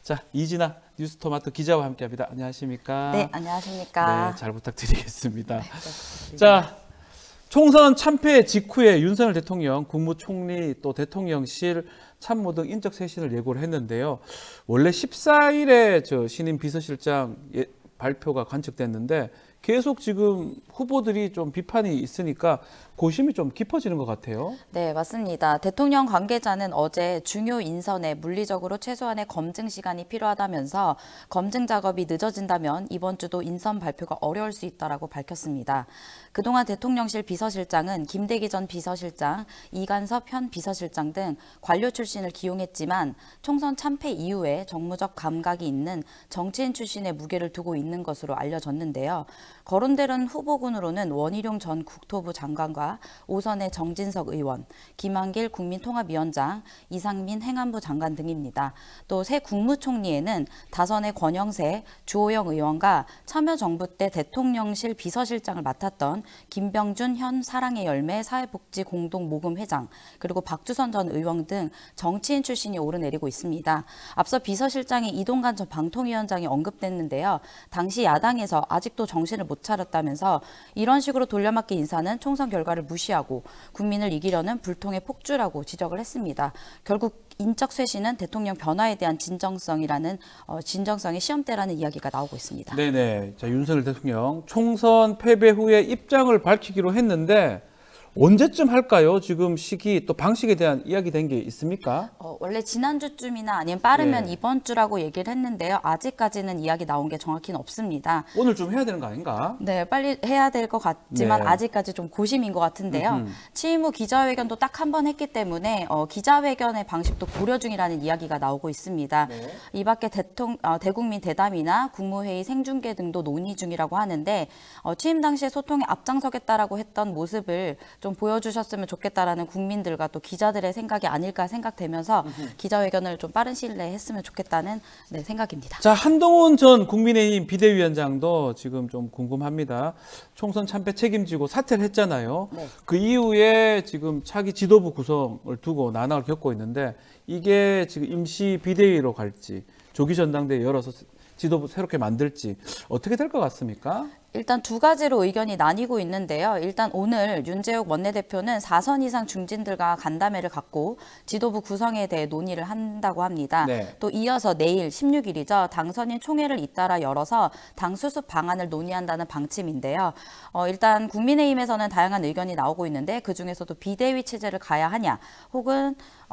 자, 이진아 뉴스토마토 기자와 함께합니다. 안녕하십니까? 네, 안녕하십니까? 네, 잘 부탁드리겠습니다. 자, 총선 참패 직후에 윤석열 대통령, 국무총리 또 대통령실 참모 등 인적 쇄신을 예고를 했는데요. 원래 14일에 신임 비서실장 발표가 관측됐는데 계속 지금 후보들이 좀 비판이 있으니까 고심이 좀 깊어지는 것 같아요. 네, 맞습니다. 대통령 관계자는 어제 중요 인선에 물리적으로 최소한의 검증 시간이 필요하다면서 검증 작업이 늦어진다면 이번 주도 인선 발표가 어려울 수 있다라고 밝혔습니다. 그동안 대통령실 비서실장은 김대기 전 비서실장, 이간섭 현 비서실장 등 관료 출신을 기용했지만 총선 참패 이후에 정무적 감각이 있는 정치인 출신의 무게를 두고 있는 것으로 알려졌는데요. 거론되는 후보군으로는 원희룡 전 국토부 장관과 오선의 정진석 의원, 김한길 국민통합위원장, 이상민 행안부 장관 등입니다. 또 새 국무총리에는 다선의 권영세, 주호영 의원과 참여정부 때 대통령실 비서실장을 맡았던 김병준 현 사랑의 열매 사회복지공동모금회장, 그리고 박주선 전 의원 등 정치인 출신이 오르내리고 있습니다. 앞서 비서실장이 이동관 전 방통위원장이 언급됐는데요. 당시 야당에서 아직도 정신을 못 차렸다면서 이런 식으로 돌려막기 인사는 총선 결과를 무시하고 국민을 이기려는 불통의 폭주라고 지적을 했습니다. 결국 인적 쇄신은 대통령 변화에 대한 진정성의 시험대라는 이야기가 나오고 있습니다. 네네. 자, 윤석열 대통령 총선 패배 후에 입장을 밝히기로 했는데 언제쯤 할까요? 지금 시기 또 방식에 대한 이야기 된 게 있습니까? 원래 지난주쯤이나 아니면 빠르면 네. 이번 주라고 얘기를 했는데요. 아직까지는 이야기 나온 게 정확히는 없습니다. 오늘 좀 해야 되는 거 아닌가? 네, 빨리 해야 될 것 같지만 네. 아직까지 좀 고심인 것 같은데요. 취임 후 기자회견도 딱 한 번 했기 때문에 기자회견의 방식도 고려 중이라는 이야기가 나오고 있습니다. 네. 이 밖에 대국민 대담이나 국무회의 생중계 등도 논의 중이라고 하는데 취임 당시에 소통에 앞장서겠다라고 했던 모습을 좀 보여주셨으면 좋겠다라는 국민들과 또 기자들의 생각이 아닐까 생각되면서 기자회견을 좀 빠른 시일 내에 했으면 좋겠다는 생각입니다. 자, 한동훈 전 국민의힘 비대위원장도 지금 좀 궁금합니다. 총선 참패 책임지고 사퇴를 했잖아요. 네. 그 이후에 지금 차기 지도부 구성을 두고 난항을 겪고 있는데 이게 지금 임시 비대위로 갈지 조기 전당대회 열어서 지도부 새롭게 만들지 어떻게 될 것 같습니까? 일단 두 가지로 의견이 나뉘고 있는데요. 일단 오늘 윤재욱 원내대표는 4선 이상 중진들과 간담회를 갖고 지도부 구성에 대해 논의를 한다고 합니다. 네. 또 이어서 내일 16일이죠. 당선인 총회를 잇따라 열어서 당 수습 방안을 논의한다는 방침인데요. 일단 국민의힘에서는 다양한 의견이 나오고 있는데 그중에서도 비대위 체제를 가야 하냐 혹은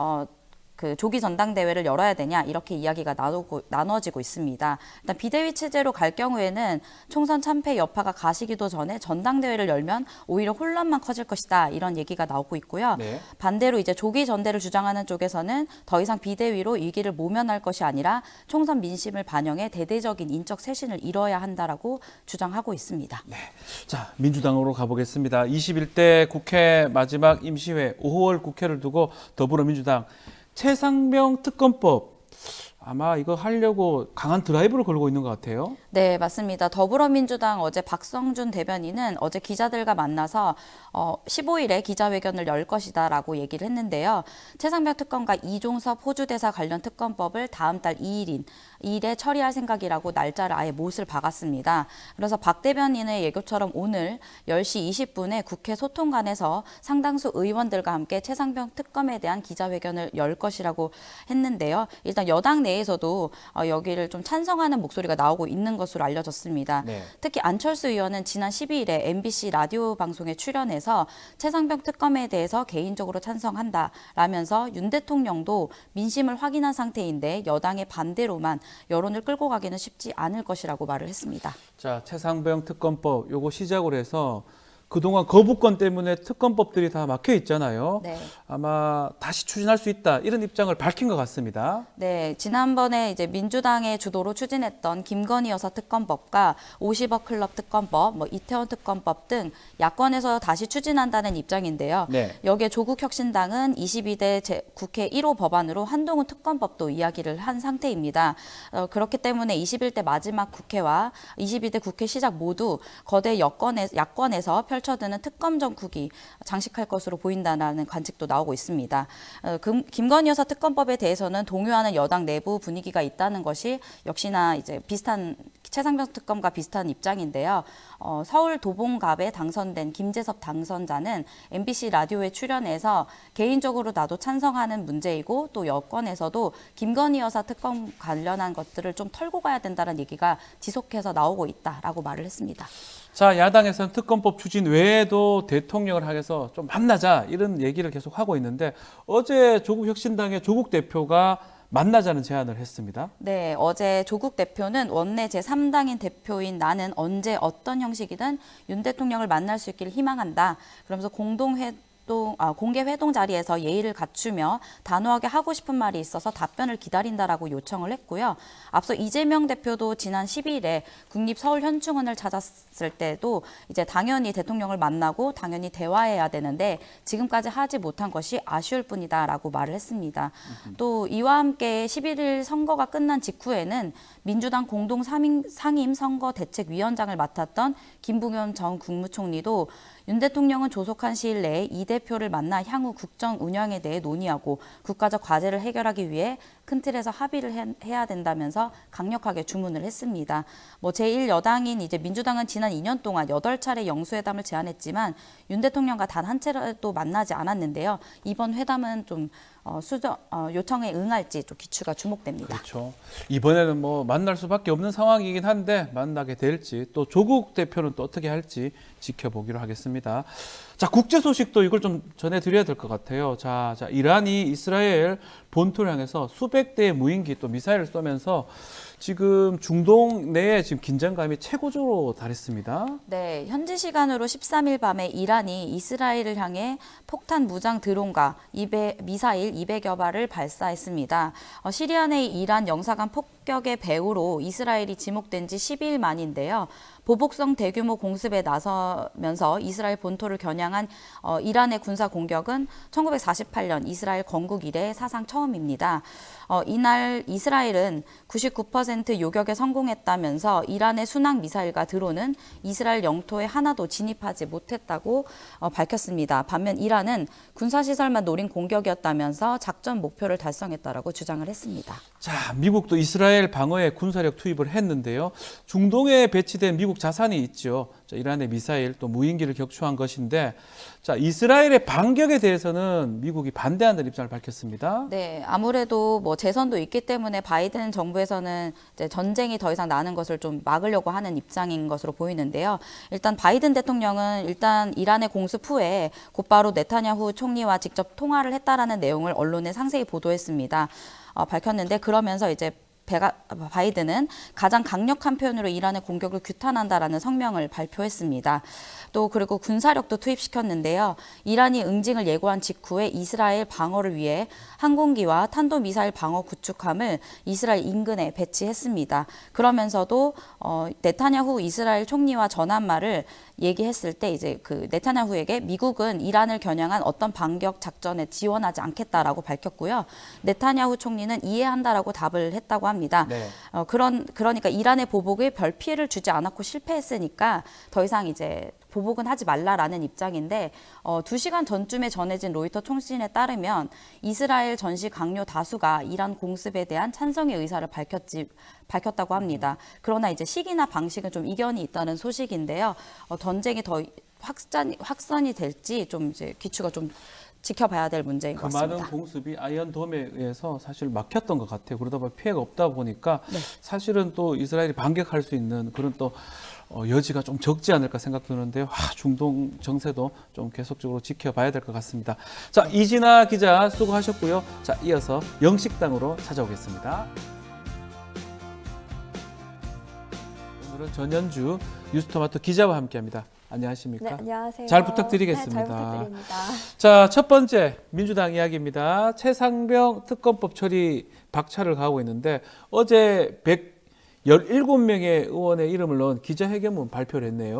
그 조기 전당대회를 열어야 되냐 이렇게 이야기가 나눠지고 있습니다. 일단 비대위 체제로 갈 경우에는 총선 참패 여파가 가시기도 전에 전당대회를 열면 오히려 혼란만 커질 것이다 이런 얘기가 나오고 있고요. 네. 반대로 이제 조기 전대를 주장하는 쪽에서는 더 이상 비대위로 위기를 모면할 것이 아니라 총선 민심을 반영해 대대적인 인적 쇄신을 이뤄야 한다라고 주장하고 있습니다. 네. 자, 민주당으로 가보겠습니다. 21대 국회 마지막 임시회 5월 국회를 두고 더불어민주당 최상병 특검법 아마 이거 하려고 강한 드라이브를 걸고 있는 것 같아요. 네, 맞습니다. 더불어민주당 어제 박성준 대변인은 어제 기자들과 만나서 15일에 기자회견을 열 것이다라고 얘기를 했는데요. 최상병 특검과 이종섭 호주대사 관련 특검법을 다음 달 2일에 처리할 생각이라고 날짜를 아예 못을 박았습니다. 그래서 박 대변인의 예고처럼 오늘 10시 20분에 국회 소통관에서 상당수 의원들과 함께 최상병 특검에 대한 기자회견을 열 것이라고 했는데요. 일단 여당 내에서도 여기를 좀 찬성하는 목소리가 나오고 있는 것으로 알려졌습니다. 네. 특히 안철수 의원은 지난 12일에 MBC 라디오 방송에 출연해서 최상병 특검에 대해서 개인적으로 찬성한다라면서 윤 대통령도 민심을 확인한 상태인데 여당의 반대로만 여론을 끌고 가기는 쉽지 않을 것이라고 말을 했습니다. 자, 최상병 특검법 요거 시작으로 해서 그동안 거부권 때문에 특검법들이 다 막혀 있잖아요. 네. 아마 다시 추진할 수 있다 이런 입장을 밝힌 것 같습니다. 네, 지난번에 이제 민주당의 주도로 추진했던 김건희 여사 특검법과 50억 클럽 특검법, 이태원 특검법 등 야권에서 다시 추진한다는 입장인데요. 네. 여기에 조국혁신당은 22대 국회 1호 법안으로 한동훈 특검법도 이야기를 한 상태입니다. 그렇기 때문에 21대 마지막 국회와 22대 국회 시작 모두 거대 야권에서 펼쳐드는 특검 정국이 장식할 것으로 보인다는 관측도 나오고 있습니다. 김건희 여사 특검법에 대해서는 동요하는 여당 내부 분위기가 있다는 것이 역시나 이제 비슷한 최상병 특검과 비슷한 입장인데요. 서울 도봉갑에 당선된 김재섭 당선자는 MBC 라디오에 출연해서 개인적으로 나도 찬성하는 문제이고 또 여권에서도 김건희 여사 특검 관련한 것들을 좀 털고 가야 된다는 얘기가 지속해서 나오고 있다라고 말을 했습니다. 자, 야당에서는 특검법 추진 외에도 대통령을 향해서 좀 만나자 이런 얘기를 계속 하고 있는데 어제 조국혁신당의 조국 대표가 만나자는 제안을 했습니다. 네, 어제 조국 대표는 원내 제3당인 대표인 나는 언제 어떤 형식이든 윤 대통령을 만날 수 있기를 희망한다. 그러면서 공개 회동 자리에서 예의를 갖추며 단호하게 하고 싶은 말이 있어서 답변을 기다린다라고 요청을 했고요. 앞서 이재명 대표도 지난 12일에 국립서울현충원을 찾았을 때도 이제 당연히 대통령을 만나고 당연히 대화해야 되는데 지금까지 하지 못한 것이 아쉬울 뿐이다라고 말을 했습니다. 또 이와 함께 11일 선거가 끝난 직후에는 민주당 공동 상임 선거대책위원장을 맡았던 김부겸 전 국무총리도 윤 대통령은 조속한 시일 내에 이 대표를 만나 향후 국정 운영에 대해 논의하고 국가적 과제를 해결하기 위해 큰 틀에서 합의를 해야 된다면서 강력하게 주문을 했습니다. 제1여당인 이제 민주당은 지난 2년 동안 8차례 영수회담을 제안했지만 윤 대통령과 단 한 차례도 만나지 않았는데요. 이번 회담은 좀 요청에 응할지 좀 기추가 주목됩니다. 그렇죠. 이번에는 만날 수밖에 없는 상황이긴 한데 만나게 될지 또 조국 대표는 또 어떻게 할지 지켜보기로 하겠습니다. 자, 국제 소식도 이걸 좀 전해드려야 될 것 같아요. 자, 이란이 이스라엘 본토를 향해서 수백 대의 무인기 또 미사일을 쏘면서 지금 중동 내에 지금 긴장감이 최고조로 달했습니다. 네, 현지 시간으로 13일 밤에 이란이 이스라엘을 향해 폭탄 무장 드론과 미사일 200여 발을 발사했습니다. 시리아 내 이란 영사관 폭격의 배후로 이스라엘이 지목된 지 12일 만인데요. 보복성 대규모 공습에 나서면서 이스라엘 본토를 겨냥한 이란의 군사 공격은 1948년 이스라엘 건국 이래 사상 처음입니다. 이날 이스라엘은 99% 요격에 성공했다면서 이란의 순항 미사일과 드론은 이스라엘 영토에 하나도 진입하지 못했다고 밝혔습니다. 반면 이란은 군사시설만 노린 공격이었다면서 작전 목표를 달성했다라고 주장을 했습니다. 자, 미국도 이스라엘 방어에 군사력 투입을 했는데요. 중동에 배치된 미국 자산이 있죠. 자, 이란의 미사일 또 무인기를 격추한 것인데, 자, 이스라엘의 반격에 대해서는 미국이 반대한다는 입장을 밝혔습니다. 네, 아무래도 재선도 있기 때문에 바이든 정부에서는 이제 전쟁이 더 이상 나는 것을 좀 막으려고 하는 입장인 것으로 보이는데요. 일단 바이든 대통령은 이란의 공습 후에 곧바로 네타냐후 총리와 직접 통화를 했다라는 내용을 언론에 상세히 보도했습니다. 밝혔는데 그러면서 이제 바이든은 가장 강력한 표현으로 이란의 공격을 규탄한다라는 성명을 발표했습니다. 또 그리고 군사력도 투입시켰는데요. 이란이 응징을 예고한 직후에 이스라엘 방어를 위해 항공기와 탄도미사일 방어 구축함을 이스라엘 인근에 배치했습니다. 그러면서도 네타냐후 이스라엘 총리와 전환말을 얘기했을 때 이제 그 네타냐후에게 미국은 이란을 겨냥한 어떤 반격 작전에 지원하지 않겠다라고 밝혔고요. 네타냐후 총리는 이해한다라고 답을 했다고 합니다. 네. 그러니까 이란의 보복에 별 피해를 주지 않았고 실패했으니까 더 이상 이제 보복은 하지 말라라는 입장인데 2시간 전쯤에 전해진 로이터 통신에 따르면 이스라엘 전시 강요 다수가 이란 공습에 대한 찬성의 의사를 밝혔다고 합니다. 그러나 이제 시기나 방식은 좀 이견이 있다는 소식인데요. 전쟁이 더 확산이 될지 좀 이제 기추가 좀 지켜봐야 될 문제인 것 같습니다. 그 많은 공습이 아이언돔에 의해서 사실 막혔던 것 같아요. 그러다 보니 피해가 없다 보니까 네. 사실은 또 이스라엘이 반격할 수 있는 그런 또 여지가 좀 적지 않을까 생각되는데요. 중동 정세도 좀 계속적으로 지켜봐야 될 것 같습니다. 자, 이진아 기자 수고하셨고요. 자, 이어서 영식당으로 찾아오겠습니다. 오늘은 전현주 뉴스토마토 기자와 함께합니다. 안녕하십니까? 네, 안녕하세요. 잘 부탁드리겠습니다. 네, 잘 부탁드립니다. 자, 첫 번째 민주당 이야기입니다. 최상병 특검법 처리 박차를 가하고 있는데 어제 117명의 의원의 이름을 넣은 기자회견문 발표를 했네요.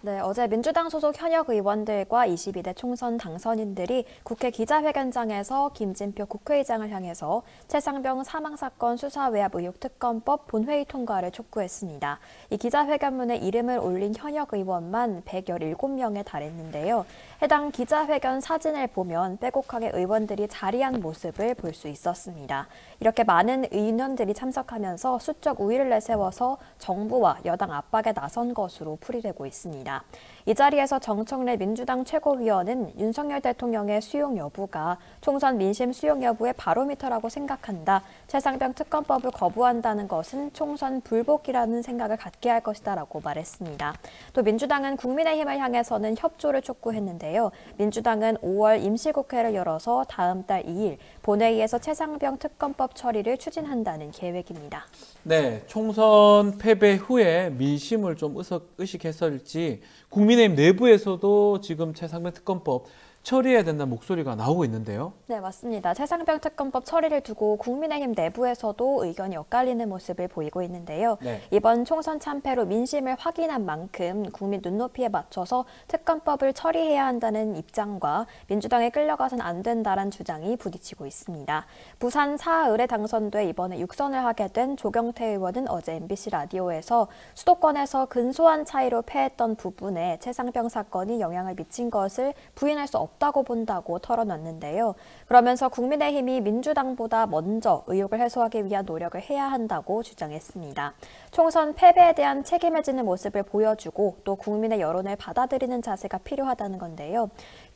네, 어제 민주당 소속 현역 의원들과 22대 총선 당선인들이 국회 기자회견장에서 김진표 국회의장을 향해서 최상병 사망사건 수사 외압 의혹 특검법 본회의 통과를 촉구했습니다. 이 기자회견문에 이름을 올린 현역 의원만 117명에 달했는데요. 해당 기자회견 사진을 보면 빼곡하게 의원들이 자리한 모습을 볼 수 있었습니다. 이렇게 많은 의원들이 참석하면서 수적 우위를 내세워서 정부와 여당 압박에 나선 것으로 풀이되고 있습니다. 이 자리에서 정청래 민주당 최고위원은 윤석열 대통령의 수용 여부가 총선 민심 수용 여부의 바로미터라고 생각한다. 최상병 특검법을 거부한다는 것은 총선 불복이라는 생각을 갖게 할 것이다라고 말했습니다. 또 민주당은 국민의힘을 향해서는 협조를 촉구했는데요. 민주당은 5월 임시국회를 열어서 다음 달 2일 본회의에서 최상병 특검법 처리를 추진한다는 계획입니다. 네, 총선 패배 후에 민심을 좀 의식했을지 국민의힘 내부에서도 지금 최상병 특검법 처리해야 된다는 목소리가 나오고 있는데요. 네, 맞습니다. 최상병 특검법 처리를 두고 국민의힘 내부에서도 의견이 엇갈리는 모습을 보이고 있는데요. 네. 이번 총선 참패로 민심을 확인한 만큼 국민 눈높이에 맞춰서 특검법을 처리해야 한다는 입장과 민주당에 끌려가선 안 된다는 주장이 부딪히고 있습니다. 부산 사을에 당선돼 이번에 6선을 하게 된 조경태 의원은 어제 MBC 라디오에서 수도권에서 근소한 차이로 패했던 부분에 최상병 사건이 영향을 미친 것을 부인할 수 없다고 본다고 털어놨는데요. 그러면서 국민의힘이 민주당보다 먼저 의혹을 해소하기 위한 노력을 해야 한다고 주장했습니다. 총선 패배에 대한 책임을 지는 모습을 보여주고 또 국민의 여론을 받아들이는 자세가 필요하다는 건데요.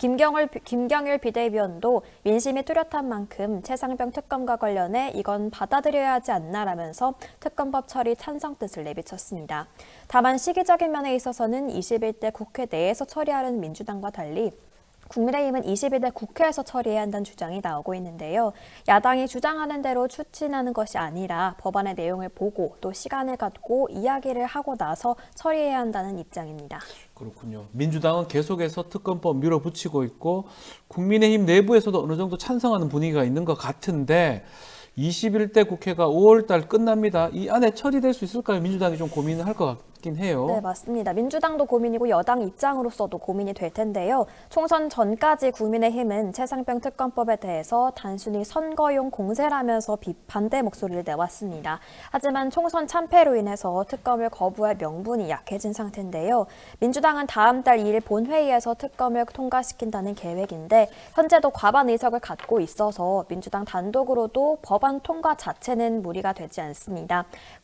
김경일 비대위원도 민심이 뚜렷한 만큼 최상병 특검과 관련해 이건 받아들여야 하지 않나라면서 특검법 처리 찬성 뜻을 내비쳤습니다. 다만 시기적인 면에 있어서는 21대 국회 내에서 처리하려는 민주당과 달리 국민의힘은 22대 국회에서 처리해야 한다는 주장이 나오고 있는데요. 야당이 주장하는 대로 추진하는 것이 아니라 법안의 내용을 보고 또 시간을 갖고 이야기를 하고 나서 처리해야 한다는 입장입니다. 그렇군요. 민주당은 계속해서 특검법 밀어붙이고 있고 국민의힘 내부에서도 어느 정도 찬성하는 분위기가 있는 것 같은데 21대 국회가 5월 달 끝납니다. 이 안에 처리될 수 있을까요? 민주당이 좀 고민을 할 것 같긴 해요. 네, 맞습니다. 민주당도 고민이고 여당 입장으로서도 고민이 될 텐데요. 총선 전까지 국민의힘은 최상병 특검법에 대해서 단순히 선거용 공세라면서 반대 목소리를 내왔습니다. 하지만 총선 참패로 인해서 특검을 거부할 명분이 약해진 상태인데요. 민주당은 다음 달 2일 본회의에서 특검을 통과시킨다는 계획인데 현재도 과반 의석을 갖고 있어서 민주당 단독으로도 법안 통과 자체는 무리가 되지 않습니다.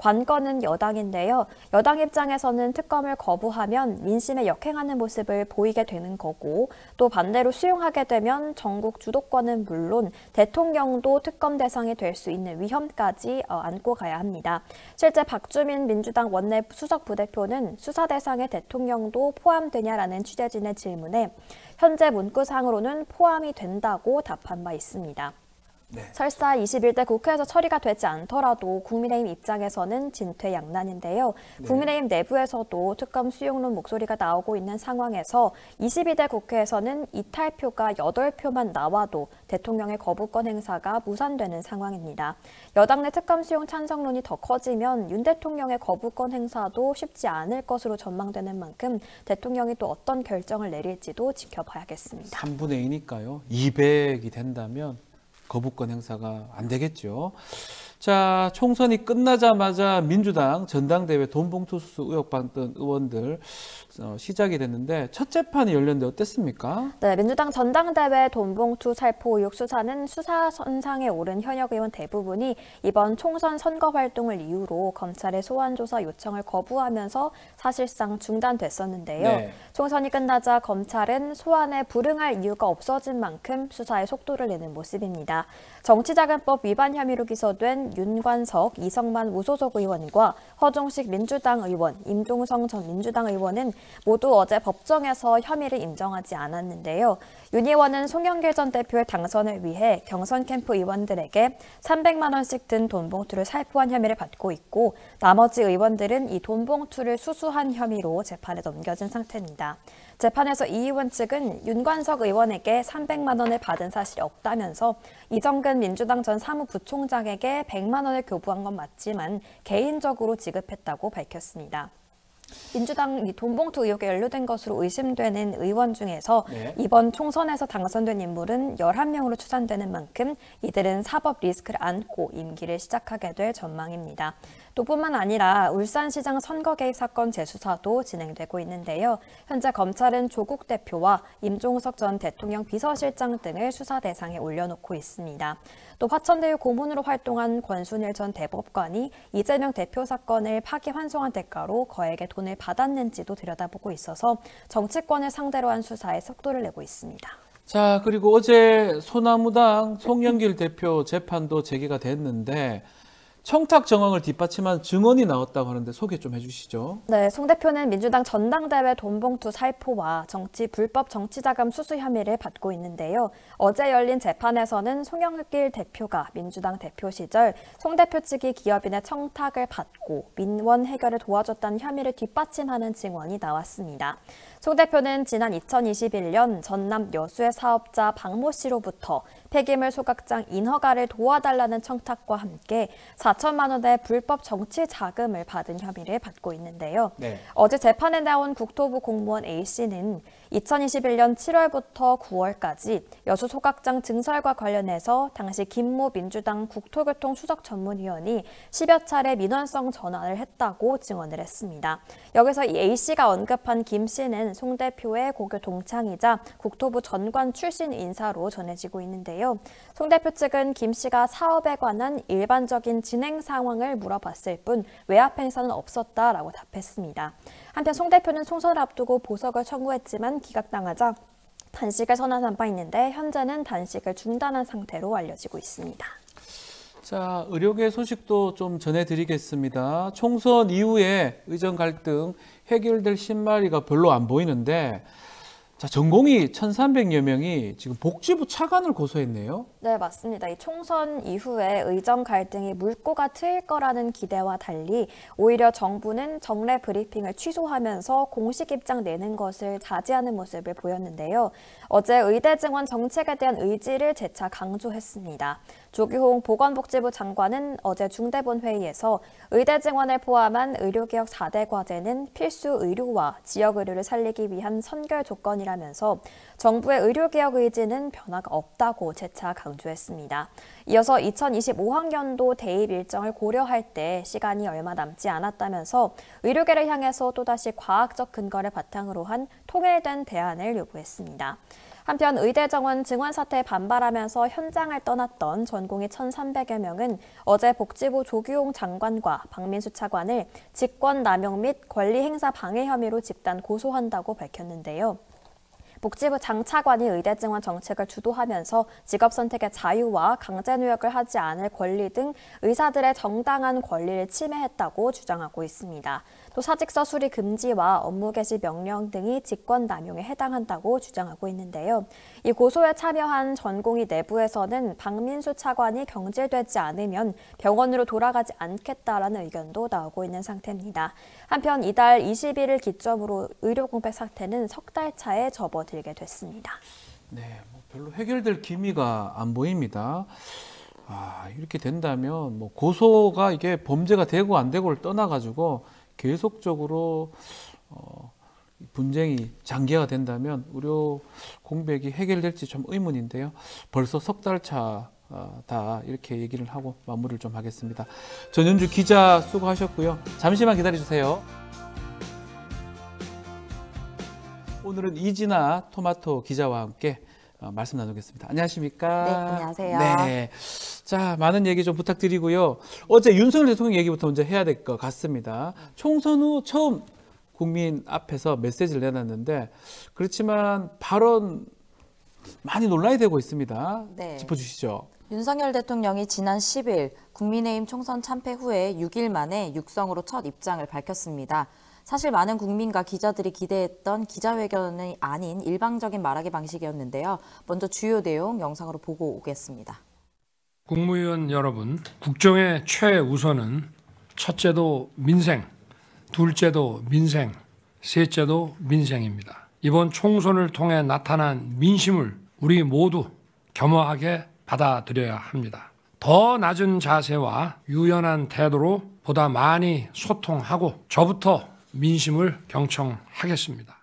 관건은 여당인데요. 여당 입장에서는 특검을 거부하면 민심에 역행하는 모습을 보이게 되는 거고 또 반대로 수용하게 되면 전국 주도권은 물론 대통령도 특검 대상이 될 수 있는 위험까지 안고 가야 합니다. 실제 박주민 민주당 원내 수석 부대표는 수사 대상에 대통령도 포함되냐라는 취재진의 질문에 현재 문구상으로는 포함이 된다고 답한 바 있습니다. 네. 설사 21대 국회에서 처리가 되지 않더라도 국민의힘 입장에서는 진퇴양난인데요. 네. 국민의힘 내부에서도 특검 수용론 목소리가 나오고 있는 상황에서 22대 국회에서는 이탈표가 8표만 나와도 대통령의 거부권 행사가 무산되는 상황입니다. 여당 내 특검 수용 찬성론이 더 커지면 윤 대통령의 거부권 행사도 쉽지 않을 것으로 전망되는 만큼 대통령이 또 어떤 결정을 내릴지도 지켜봐야겠습니다. 3분의 2니까요. 200이 된다면 거부권 행사가 안 되겠죠. 자, 총선이 끝나자마자 민주당 전당대회 돈봉투 수수 의혹 받던 의원들 시작이 됐는데 첫 재판이 열렸는데 어땠습니까? 네, 민주당 전당대회 돈봉투 살포 의혹 수사는 수사선상에 오른 현역 의원 대부분이 이번 총선 선거 활동을 이유로 검찰의 소환조사 요청을 거부하면서 사실상 중단됐었는데요. 네. 총선이 끝나자 검찰은 소환에 불응할 이유가 없어진 만큼 수사에 속도를 내는 모습입니다. 정치자금법 위반 혐의로 기소된 윤관석, 이성만 무소속 의원과 허종식 민주당 의원, 임종성 전 민주당 의원은 모두 어제 법정에서 혐의를 인정하지 않았는데요. 윤 의원은 송영길 전 대표의 당선을 위해 경선 캠프 의원들에게 300만 원씩 든 돈봉투를 살포한 혐의를 받고 있고 나머지 의원들은 이 돈봉투를 수수한 혐의로 재판에 넘겨진 상태입니다. 재판에서 이 의원 측은 윤관석 의원에게 300만 원을 받은 사실이 없다면서 이정근 민주당 전 사무부총장에게 100만 원을 교부한 건 맞지만 개인적으로 지급했다고 밝혔습니다. 민주당 돈봉투 의혹에 연루된 것으로 의심되는 의원 중에서 네. 이번 총선에서 당선된 인물은 11명으로 추산되는 만큼 이들은 사법 리스크를 안고 임기를 시작하게 될 전망입니다. 또 뿐만 아니라 울산시장 선거 개입 사건 재수사도 진행되고 있는데요. 현재 검찰은 조국 대표와 임종석 전 대통령 비서실장 등을 수사 대상에 올려놓고 있습니다. 또 화천대유 고문으로 활동한 권순일 전 대법관이 이재명 대표 사건을 파기환송한 대가로 거액의 돈을 받았는지도 들여다보고 있어서 정치권을 상대로 한 수사에 속도를 내고 있습니다. 자, 그리고 어제 소나무당 송영길 대표 재판도 제기가 됐는데 청탁 정황을 뒷받침한 증언이 나왔다고 하는데 소개 좀 해주시죠. 네, 송 대표는 민주당 전당대회 돈봉투 살포와 불법 정치자금 수수 혐의를 받고 있는데요. 어제 열린 재판에서는 송영길 대표가 민주당 대표 시절 송 대표 측이 기업인의 청탁을 받고 민원 해결을 도와줬다는 혐의를 뒷받침하는 증언이 나왔습니다. 송 대표는 지난 2021년 전남 여수의 사업자 박모 씨로부터 폐기물 소각장 인허가를 도와달라는 청탁과 함께 4천만 원의 불법 정치 자금을 받은 혐의를 받고 있는데요. 네. 어제 재판에 나온 국토부 공무원 A씨는 2021년 7월부터 9월까지 여수 소각장 증설과 관련해서 당시 김모 민주당 국토교통 수석 전문위원이 10여 차례 민원성 전화를 했다고 증언을 했습니다. 여기서 이 A씨가 언급한 김 씨는 송 대표의 고교 동창이자 국토부 전관 출신 인사로 전해지고 있는데요. 송 대표 측은 김 씨가 사업에 관한 일반적인 진행 상황을 물어봤을 뿐 외압 행사는 없었다라고 답했습니다. 한편 송 대표는 총선을 앞두고 보석을 청구했지만 기각당하자 단식을 선언한 바 있는데 현재는 단식을 중단한 상태로 알려지고 있습니다. 자, 의료계 소식도 좀 전해드리겠습니다. 총선 이후에 의정 갈등 해결될 신마리가 별로 안 보이는데 자, 전공의 1,300여 명이 지금 복지부 차관을 고소했네요. 네, 맞습니다. 이 총선 이후에 의정 갈등이 물꼬가 트일 거라는 기대와 달리 오히려 정부는 정례 브리핑을 취소하면서 공식 입장 내는 것을 자제하는 모습을 보였는데요. 어제 의대 증원 정책에 대한 의지를 재차 강조했습니다. 조규홍 보건복지부 장관은 어제 중대본 회의에서 의대 증원을 포함한 의료개혁 4대 과제는 필수 의료와 지역의료를 살리기 위한 선결 조건이라면서 정부의 의료개혁 의지는 변화가 없다고 재차 강조했습니다. 이어서 2025학년도 대입 일정을 고려할 때 시간이 얼마 남지 않았다면서 의료계를 향해서 또다시 과학적 근거를 바탕으로 한 통일된 대안을 요구했습니다. 한편 의대 정원 증원 사태에 반발하면서 현장을 떠났던 전공의 1,300여 명은 어제 복지부 조규홍 장관과 박민수 차관을 직권남용 및 권리행사 방해 혐의로 집단 고소한다고 밝혔는데요. 복지부 장 차관이 의대 증원 정책을 주도하면서 직업 선택의 자유와 강제 누역을 하지 않을 권리 등 의사들의 정당한 권리를 침해했다고 주장하고 있습니다. 또 사직서 수리 금지와 업무 개시 명령 등이 직권 남용에 해당한다고 주장하고 있는데요. 이 고소에 참여한 전공의 내부에서는 박민수 차관이 경질되지 않으면 병원으로 돌아가지 않겠다라는 의견도 나오고 있는 상태입니다. 한편 이달 20일을 기점으로 의료 공백 사태는 석 달 차에 접어들게 됐습니다. 네, 뭐 별로 해결될 기미가 안 보입니다. 이렇게 된다면 뭐 고소가 이게 범죄가 되고 안 되고를 떠나가지고 계속적으로 분쟁이 장기화가 된다면 의료 공백이 해결될지 좀 의문인데요. 벌써 석 달 차다 이렇게 얘기를 하고 마무리를 좀 하겠습니다. 전현주 기자 수고하셨고요. 잠시만 기다려주세요. 오늘은 이진아 토마토 기자와 함께 말씀 나누겠습니다. 안녕하십니까? 네, 안녕하세요. 네. 자, 많은 얘기 좀 부탁드리고요. 어제 윤석열 대통령 얘기부터 먼저 해야 될 것 같습니다. 총선 후 처음 국민 앞에서 메시지를 내놨는데 그렇지만 발언 많이 논란이 되고 있습니다. 네. 짚어주시죠. 윤석열 대통령이 지난 10일 국민의힘 총선 참패 후에 6일 만에 육성으로 첫 입장을 밝혔습니다. 사실 많은 국민과 기자들이 기대했던 기자회견이 아닌 일방적인 말하기 방식이었는데요. 먼저 주요 내용 영상으로 보고 오겠습니다. 국무위원 여러분, 국정의 최우선은 첫째도 민생, 둘째도 민생, 셋째도 민생입니다. 이번 총선을 통해 나타난 민심을 우리 모두 겸허하게 받아들여야 합니다. 더 낮은 자세와 유연한 태도로 보다 많이 소통하고 저부터 민심을 경청하겠습니다.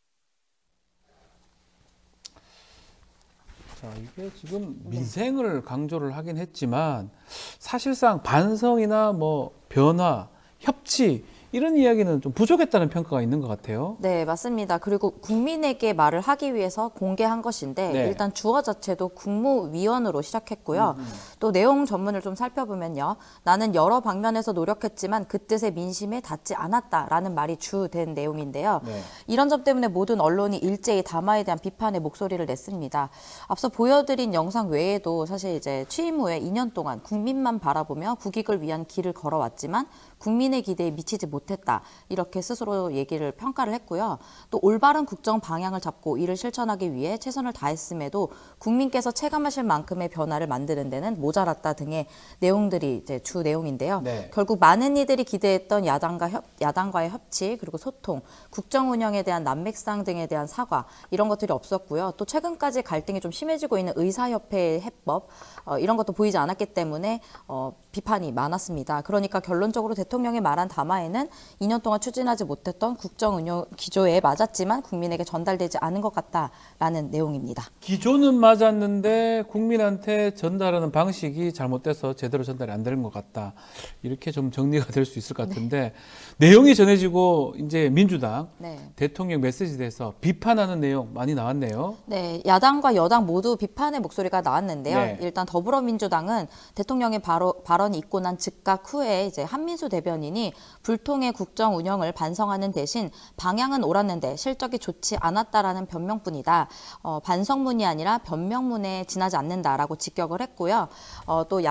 자, 이게 지금 민생을 강조를 하긴 했지만 사실상 반성이나 뭐 변화, 협치 이런 이야기는 좀 부족했다는 평가가 있는 것 같아요. 네, 맞습니다. 그리고 국민에게 말을 하기 위해서 공개한 것인데 네. 일단 주어 자체도 국무위원으로 시작했고요. 또 내용 전문을 좀 살펴보면요. 나는 여러 방면에서 노력했지만 그 뜻의 민심에 닿지 않았다라는 말이 주된 내용인데요. 네. 이런 점 때문에 모든 언론이 일제히 담화에 대한 비판의 목소리를 냈습니다. 앞서 보여드린 영상 외에도 사실 이제 취임 후에 2년 동안 국민만 바라보며 국익을 위한 길을 걸어왔지만 국민의 기대에 미치지 못했다. 이렇게 스스로 얘기를 평가를 했고요. 또 올바른 국정 방향을 잡고 이를 실천하기 위해 최선을 다했음에도 국민께서 체감하실 만큼의 변화를 만드는 데는 모자랐다 등의 내용들이 이제 주 내용인데요. 네. 결국 많은 이들이 기대했던 야당과의 협치 그리고 소통, 국정 운영에 대한 난맥상 등에 대한 사과 이런 것들이 없었고요. 또 최근까지 갈등이 좀 심해지고 있는 의사협회의 해법 이런 것도 보이지 않았기 때문에 비판이 많았습니다. 그러니까 결론적으로 대통령이 말한 담화에는 2년 동안 추진하지 못했던 국정 운영 기조에 맞았지만 국민에게 전달되지 않은 것 같다라는 내용입니다. 기조는 맞았는데 국민한테 전달하는 방식이 잘못돼서 제대로 전달이 안 되는 것 같다. 이렇게 좀 정리가 될 수 있을 것 같은데 내용이 전해지고 이제 민주당 대통령 메시지에 대해서 비판하는 내용 많이 나왔네요. 네, 야당과 여당 모두 비판의 목소리가 나왔는데요. 네. 일단 더불어민주당은 대통령의 발언이 있고 난 즉각 후에 이제 한민수 대변인이 불통의 국정 운영을 반성하는 대신 방향은 옳았는데 실적이 좋지 않았다라는 변명뿐이다. 반성문이 아니라 변명문에 지나지 않는다라고 직격을 했고요. 또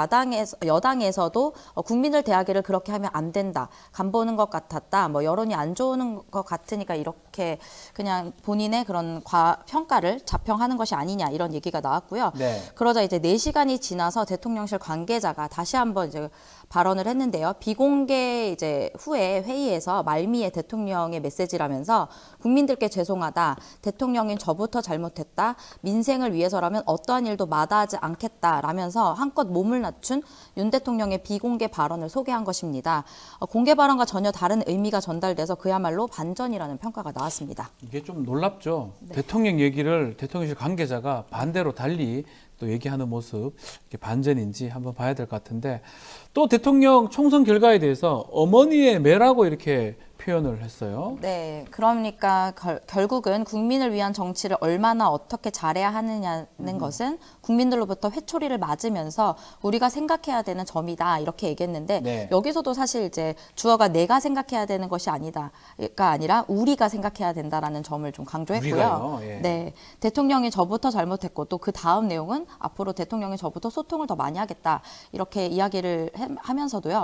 여당에서도 국민을 대하기를 그렇게 하면 안 된다. 간보는 것 같았다. 뭐 여론이 안 좋은 것 같으니까 이렇게 그냥 본인의 그런 평가를 자평하는 것이 아니냐 이런 얘기가 나왔고요. 네. 그러자 이제 4시간이 지나서 대통령실 관계자가 다시 한번 이제 발언을 했는데요. 비공개 이제 후에 회의에서 말미에 대통령의 메시지라면서 국민들께 죄송하다. 대통령인 저부터 잘못했다. 민생을 위해서라면 어떠한 일도 마다하지 않겠다라면서 한껏 몸을 낮춘 윤 대통령의 비공개 발언을 소개한 것입니다. 공개 발언과 전혀 다른 의미가 전달돼서 그야말로 반전이라는 평가가 나왔습니다. 이게 좀 놀랍죠. 대통령 얘기를 대통령실 관계자가 반대로 달리 또 얘기하는 모습, 이게 반전인지 한번 봐야 될 것 같은데 또 대통령 총선 결과에 대해서 어머니의 매라고 이렇게 표현을 했어요. 네, 그러니까 결국은 국민을 위한 정치를 얼마나 어떻게 잘해야 하느냐는 것은 국민들로부터 회초리를 맞으면서 우리가 생각해야 되는 점이다 이렇게 얘기했는데 네. 여기서도 사실 이제 주어가 내가 생각해야 되는 것이 아니다가 아니라 우리가 생각해야 된다라는 점을 좀 강조했고요. 우리가요? 예. 네, 대통령이 저부터 잘못했고 또 그 다음 내용은 앞으로 대통령이 저부터 소통을 더 많이 하겠다 이렇게 이야기를 하면서도요.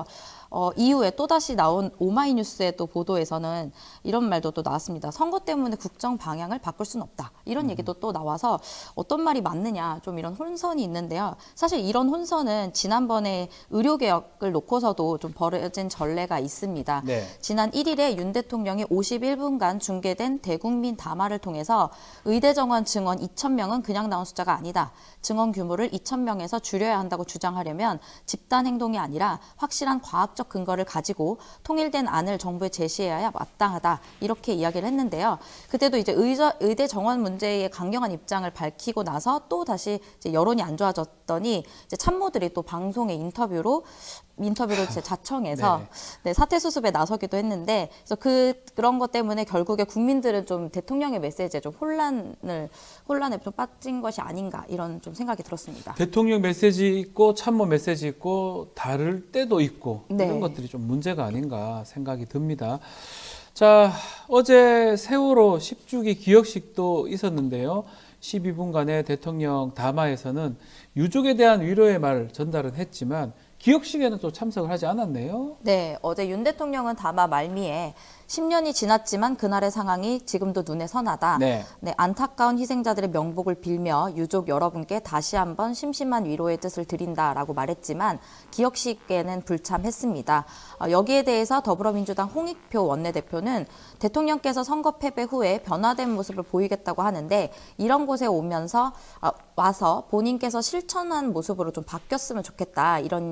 이후에 또다시 나온 오마이뉴스의 또 보도에서는 이런 말도 또 나왔습니다. 선거 때문에 국정 방향을 바꿀 수는 없다. 이런 얘기도 또 나와서 어떤 말이 맞느냐 좀 이런 혼선이 있는데요. 사실 이런 혼선은 지난번에 의료개혁을 놓고서도 좀 벌어진 전례가 있습니다. 네. 지난 1일에 윤 대통령이 51분간 중계된 대국민 담화를 통해서 의대 정원 증원 2,000명은 그냥 나온 숫자가 아니다. 증원 규모를 2,000명에서 줄여야 한다고 주장하려면 집단 행동이 아니라 확실한 과학적 근거를 가지고 통일된 안을 정부에 제시해야 마땅하다. 이렇게 이야기를 했는데요. 그때도 이제 의대 정원 문제에 강경한 입장을 밝히고 나서 또 다시 이제 여론이 안 좋아졌더니 이제 참모들이 또 방송의 인터뷰로 이제 자청해서 네, 사퇴 수습에 나서기도 했는데 그래서 그런 것 때문에 결국에 국민들은 좀 대통령의 메시지에 좀 혼란에 좀 빠진 것이 아닌가 이런 좀 생각이 들었습니다. 대통령 메시지 있고 참모 메시지 있고 다를 때도 있고 이런 것들이 좀 문제가 아닌가 생각이 듭니다. 자, 어제 세월호 10주기 기억식도 있었는데요. 12분간의 대통령 담화에서는 유족에 대한 위로의 말 전달은 했지만 기억식에는 또 참석을 하지 않았네요. 네, 어제 윤 대통령은 담화 말미에 10년이 지났지만 그날의 상황이 지금도 눈에 선하다. 네. 네, 안타까운 희생자들의 명복을 빌며 유족 여러분께 다시 한번 심심한 위로의 뜻을 드린다라고 말했지만 기억식에는 불참했습니다. 여기에 대해서 더불어민주당 홍익표 원내대표는 대통령께서 선거 패배 후에 변화된 모습을 보이겠다고 하는데 이런 곳에 와서 본인께서 실천한 모습으로 좀 바뀌었으면 좋겠다 이런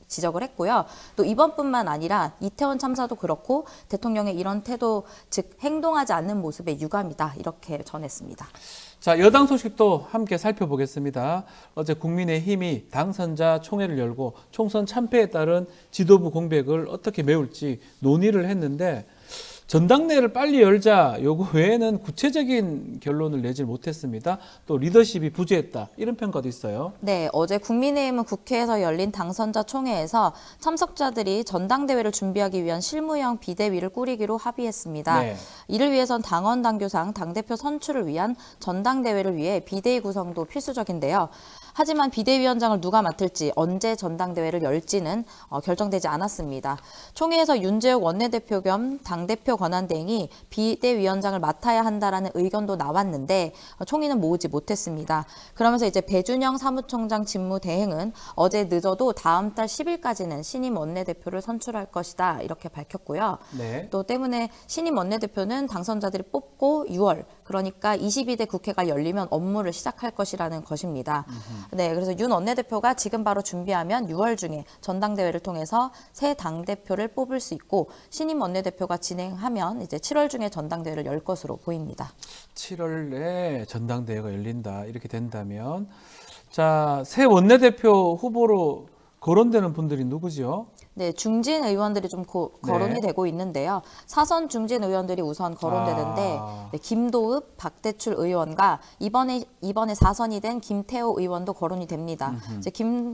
지적을 했고요. 또 이번뿐만 아니라 이태원 참사도 그렇고 대통령의 이런 태도, 즉 행동하지 않는 모습의 유감이다 이렇게 전했습니다. 자, 여당 소식도 함께 살펴보겠습니다. 어제 국민의힘이 당선자 총회를 열고 총선 참패에 따른 지도부 공백을 어떻게 메울지 논의를 했는데 전당대회를 빨리 열자 요거 외에는 구체적인 결론을 내질 못했습니다. 또 리더십이 부재했다 이런 평가도 있어요. 네, 어제 국민의힘은 국회에서 열린 당선자 총회에서 참석자들이 전당대회를 준비하기 위한 실무형 비대위를 꾸리기로 합의했습니다. 네. 이를 위해선 당원 당규상 당대표 선출을 위한 전당대회를 위해 비대위 구성도 필수적인데요. 하지만 비대위원장을 누가 맡을지 언제 전당대회를 열지는 결정되지 않았습니다. 총회에서 윤재욱 원내대표 겸 당대표 권한대행이 비대위원장을 맡아야 한다라는 의견도 나왔는데 총의는 모으지 못했습니다. 그러면서 이제 배준영 사무총장 직무대행은 어제 늦어도 다음 달 10일까지는 신임 원내대표를 선출할 것이다 이렇게 밝혔고요. 네. 또 때문에 신임 원내대표는 당선자들이 뽑고 6월 그러니까 22대 국회가 열리면 업무를 시작할 것이라는 것입니다. 네, 그래서 윤 원내대표가 지금 바로 준비하면 6월 중에 전당대회를 통해서 새 당대표를 뽑을 수 있고 신임 원내대표가 진행하면 이제 7월 중에 전당대회를 열 것으로 보입니다. 7월에 전당대회가 열린다 이렇게 된다면 자, 새 원내대표 후보로 거론되는 분들이 누구죠? 네, 중진 의원들이 좀 거론이 네. 되고 있는데요. 사선 중진 의원들이 우선 거론되는데 네, 김도읍, 박대출 의원과 이번에 4선이 된 김태호 의원도 거론이 됩니다. 이제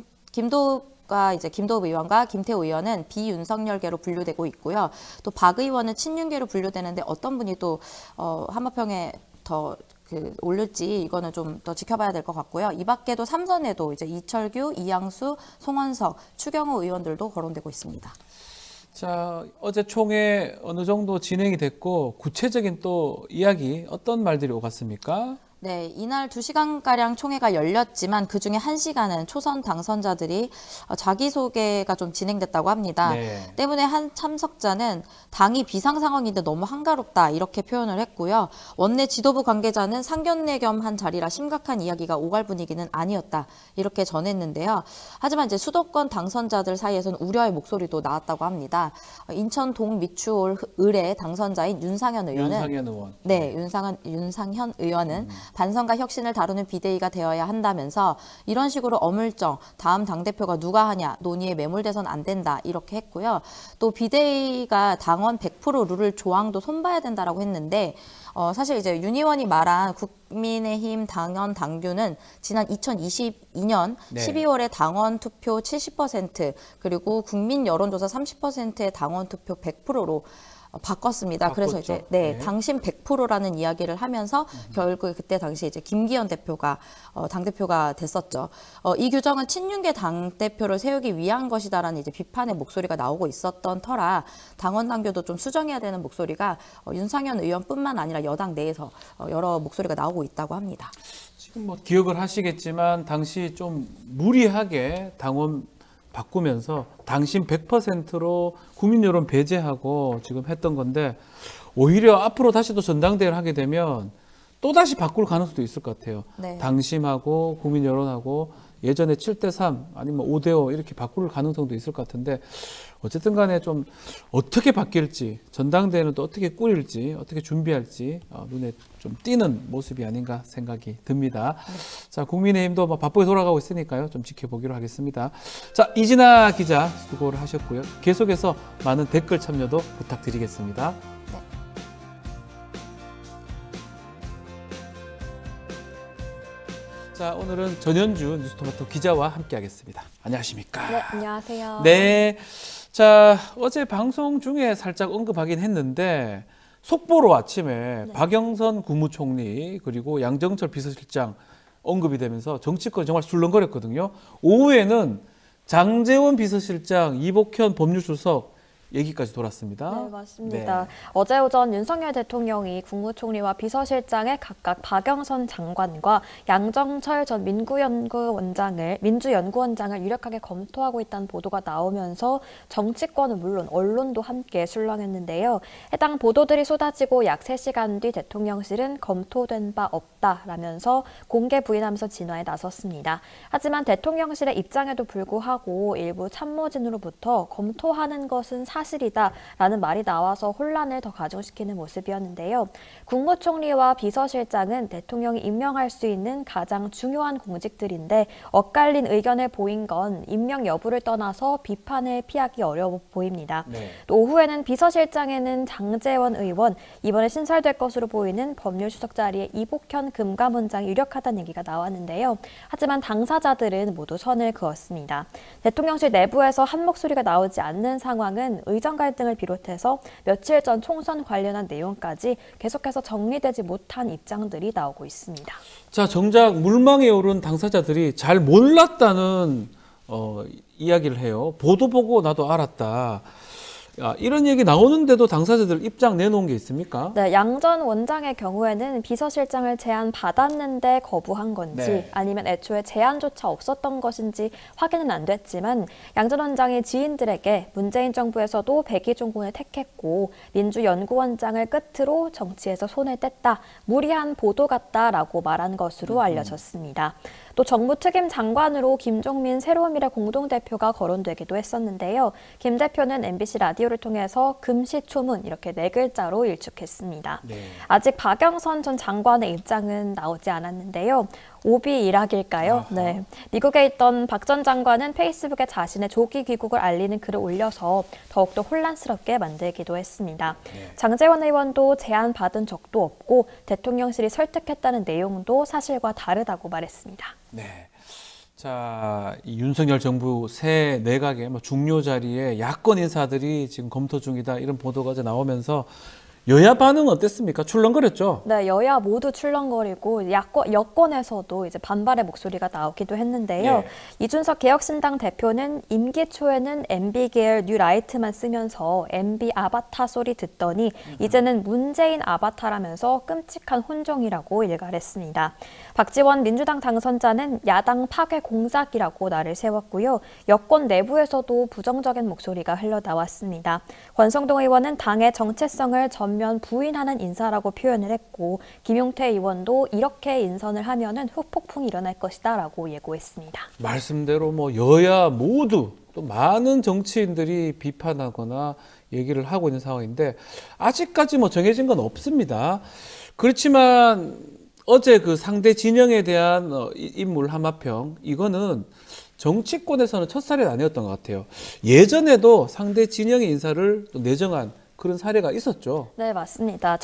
김도읍 의원과 김태호 의원은 비윤석열계로 분류되고 있고요. 또 박 의원은 친윤계로 분류되는데 어떤 분이 또 한마평에 더 올릴지 이거는 좀 더 지켜봐야 될 것 같고요. 이 밖에도 3선에도 이제 이철규, 이양수, 송원석, 추경호 의원들도 거론되고 있습니다. 자, 어제 총회 어느 정도 진행이 됐고 구체적인 또 이야기 어떤 말들이 오갔습니까? 네, 이날 2시간가량 총회가 열렸지만 그중에 1시간은 초선 당선자들이 자기소개가 좀 진행됐다고 합니다. 네. 때문에 한 참석자는 당이 비상 상황인데 너무 한가롭다 이렇게 표현을 했고요. 원내 지도부 관계자는 상견례 겸 한 자리라 심각한 이야기가 오갈 분위기는 아니었다 이렇게 전했는데요. 하지만 이제 수도권 당선자들 사이에서는 우려의 목소리도 나왔다고 합니다. 인천 동미추홀 을의 당선자인 윤상현 의원은 윤상현 의원. 네, 윤상현 의원은 반성과 혁신을 다루는 비대위가 되어야 한다면서 이런 식으로 어물쩡 다음 당대표가 누가 하냐 논의에 매몰돼선 안 된다 이렇게 했고요. 또 비대위가 당원 100% 룰을 조항도 손봐야 된다라고 했는데 사실 이제 윤 의원이 말한 국민의힘 당원 당규는 지난 2022년 네. 12월에 당원 투표 70% 그리고 국민 여론조사 30%의 당원 투표 100%로 바꿨습니다. 그래서 이제 네. 당신 100%라는 이야기를 하면서 결국 그때 당시 이제 김기현 대표가 당대표가 됐었죠. 이 규정은 친윤계 당대표를 세우기 위한 것이다라는 이제 비판의 목소리가 나오고 있었던 터라 당원 당규도 좀 수정해야 되는 목소리가 윤상현 의원뿐만 아니라 여당 내에서 여러 목소리가 나오고 있다고 합니다. 지금 뭐 기억을 하시겠지만 당시 좀 무리하게 당원 바꾸면서 당신 100%로 국민 여론 배제하고 지금 했던 건데 오히려 앞으로 다시 또 전당대회를 하게 되면 또 다시 바꿀 가능성도 있을 것 같아요. 네. 당심하고 국민 여론하고 예전에 7대3 아니면 5대5 이렇게 바꿀 가능성도 있을 것 같은데 어쨌든 간에 좀 어떻게 바뀔지 전당대회는 또 어떻게 꾸릴지 어떻게 준비할지 눈에 좀 띄는 모습이 아닌가 생각이 듭니다. 네. 자, 국민의힘도 바쁘게 돌아가고 있으니까요. 좀 지켜보기로 하겠습니다. 자, 이진아 기자 수고를 하셨고요. 계속해서 많은 댓글 참여도 부탁드리겠습니다. 자, 오늘은 전현주 뉴스토마토 기자와 함께하겠습니다. 안녕하십니까? 네, 안녕하세요. 네, 자, 어제 방송 중에 살짝 언급하긴 했는데 속보로 아침에 박영선 국무총리 그리고 양정철 비서실장 언급이 되면서 정치권이 정말 술렁거렸거든요. 오후에는 장제원 비서실장, 이복현 법률수석 얘기까지 돌았습니다. 네, 맞습니다. 네. 어제 오전 윤석열 대통령이 국무총리와 비서실장에 각각 박영선 장관과 양정철 전 민주연구원장을 유력하게 검토하고 있다는 보도가 나오면서 정치권은 물론 언론도 함께 술렁했는데요. 해당 보도들이 쏟아지고 약 3시간 뒤 대통령실은 검토된 바 없다라면서 공개 부인하면서 진화에 나섰습니다. 하지만 대통령실의 입장에도 불구하고 일부 참모진으로부터 검토하는 것은 사실이다라는 말이 나와서 혼란을 더 가중시키는 모습이었는데요. 국무총리와 비서실장은 대통령이 임명할 수 있는 가장 중요한 공직들인데 엇갈린 의견을 보인 건 임명 여부를 떠나서 비판을 피하기 어려워 보입니다. 네. 또 오후에는 비서실장에는 장제원 의원, 이번에 신설될 것으로 보이는 법률수석 자리에 이복현 금감원장이 유력하다는 얘기가 나왔는데요. 하지만 당사자들은 모두 선을 그었습니다. 대통령실 내부에서 한 목소리가 나오지 않는 상황은 의정 갈등을 비롯해서 며칠 전 총선 관련한 내용까지 계속해서 정리되지 못한 입장들이 나오고 있습니다. 자, 정작 물망에 오른 당사자들이 잘 몰랐다는 이야기를 해요. 보도 보고 나도 알았다. 이런 얘기 나오는데도 당사자들 입장 내놓은 게 있습니까? 네, 양 전 원장의 경우에는 비서실장을 제안받았는데 거부한 건지 네. 아니면 애초에 제안조차 없었던 것인지 확인은 안 됐지만 양 전 원장의 지인들에게 문재인 정부에서도 백의종군을 택했고 민주연구원장을 끝으로 정치에서 손을 뗐다, 무리한 보도 같다라고 말한 것으로 알려졌습니다. 또 정부 특임 장관으로 김종민 새로운미래 공동대표가 거론되기도 했었는데요. 김 대표는 MBC 라디오를 통해서 금시초문 이렇게 4글자로 일축했습니다. 네. 아직 박영선 전 장관의 입장은 나오지 않았는데요. 오비 일학일까요? 아하. 네. 미국에 있던 박 전 장관은 페이스북에 자신의 조기 귀국을 알리는 글을 올려서 더욱더 혼란스럽게 만들기도 했습니다. 네. 장제원 의원도 제안받은 적도 없고 대통령실이 설득했다는 내용도 사실과 다르다고 말했습니다. 네. 자, 이 윤석열 정부 새 내각의 중요 자리에 야권 인사들이 지금 검토 중이다, 이런 보도가 이제 나오면서 여야 반응은 어땠습니까? 출렁거렸죠? 네, 여야 모두 출렁거리고 여권에서도 이제 반발의 목소리가 나오기도 했는데요. 네. 이준석 개혁신당 대표는 임기 초에는 MB 계열 뉴라이트만 쓰면서 MB 아바타 소리 듣더니 이제는 문재인 아바타라면서 끔찍한 혼종이라고 일갈했습니다. 박지원 민주당 당선자는 야당 파괴 공작이라고 날을 세웠고요. 여권 내부에서도 부정적인 목소리가 흘러나왔습니다. 권성동 의원은 당의 정체성을 전면 부인하는 인사라고 표현을 했고, 김용태 의원도 이렇게 인선을 하면은 후폭풍이 일어날 것이다라고 예고했습니다. 말씀대로 여야 모두 또 많은 정치인들이 비판하거나 얘기를 하고 있는 상황인데 아직까지 정해진 건 없습니다. 그렇지만 어제 그 상대 진영에 대한 인물 하마평, 이거는 정치권에서는 첫사례는 아니었던 것 같아요. 예전에도 상대 진영의 인사를 또 내정한 그런 사례가 있었죠. 네, 맞습니다.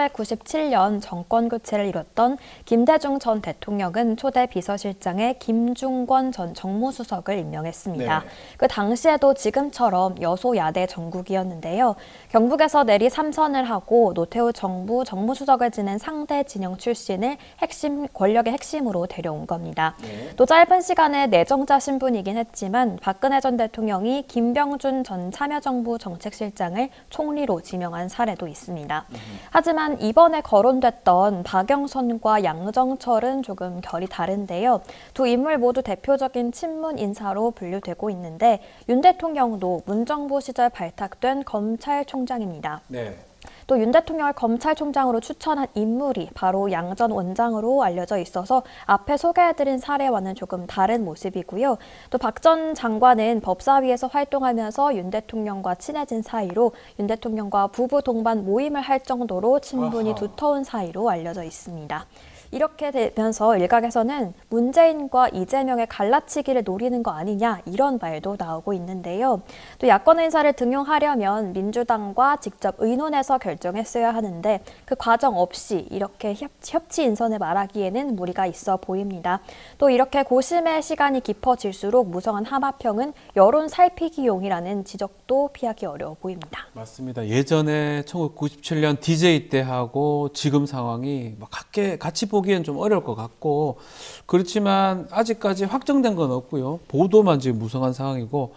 1997년 정권 교체를 이뤘던 김대중 전 대통령은 초대 비서실장에 김중권 전 정무수석을 임명했습니다. 네. 그 당시에도 지금처럼 여소야대 정국이었는데요. 경북에서 내리 3선을 하고 노태우 정부 정무수석을 지낸 상대 진영 출신을 권력의 핵심으로 데려온 겁니다. 네. 또 짧은 시간에 내정자 신분이긴 했지만 박근혜 전 대통령이 김병준 전 참여정부 정책실장을 총리로 지명한 사례도 있습니다. 하지만 이번에 거론됐던 박영선과 양정철은 조금 결이 다른데요. 두 인물 모두 대표적인 친문 인사로 분류되고 있는데 윤 대통령도 문정부 시절 발탁된 검찰총장입니다. 네. 또 윤 대통령을 검찰총장으로 추천한 인물이 바로 양 전 원장으로 알려져 있어서 앞에 소개해드린 사례와는 조금 다른 모습이고요. 또 박 전 장관은 법사위에서 활동하면서 윤 대통령과 친해진 사이로 윤 대통령과 부부 동반 모임을 할 정도로 친분이 아하. 두터운 사이로 알려져 있습니다. 이렇게 되면서 일각에서는 문재인과 이재명의 갈라치기를 노리는 거 아니냐, 이런 말도 나오고 있는데요. 또 야권 인사를 등용하려면 민주당과 직접 의논해서 결정했어야 하는데 그 과정 없이 이렇게 협치 인선을 말하기에는 무리가 있어 보입니다. 또 이렇게 고심의 시간이 깊어질수록 무성한 하마평은 여론 살피기용이라는 지적도 피하기 어려워 보입니다. 맞습니다. 예전에 1997년 DJ 때하고 지금 상황이 같이 보기엔 좀 어려울 것 같고, 그렇지만 아직까지 확정된 건 없고요. 보도만 지금 무성한 상황이고,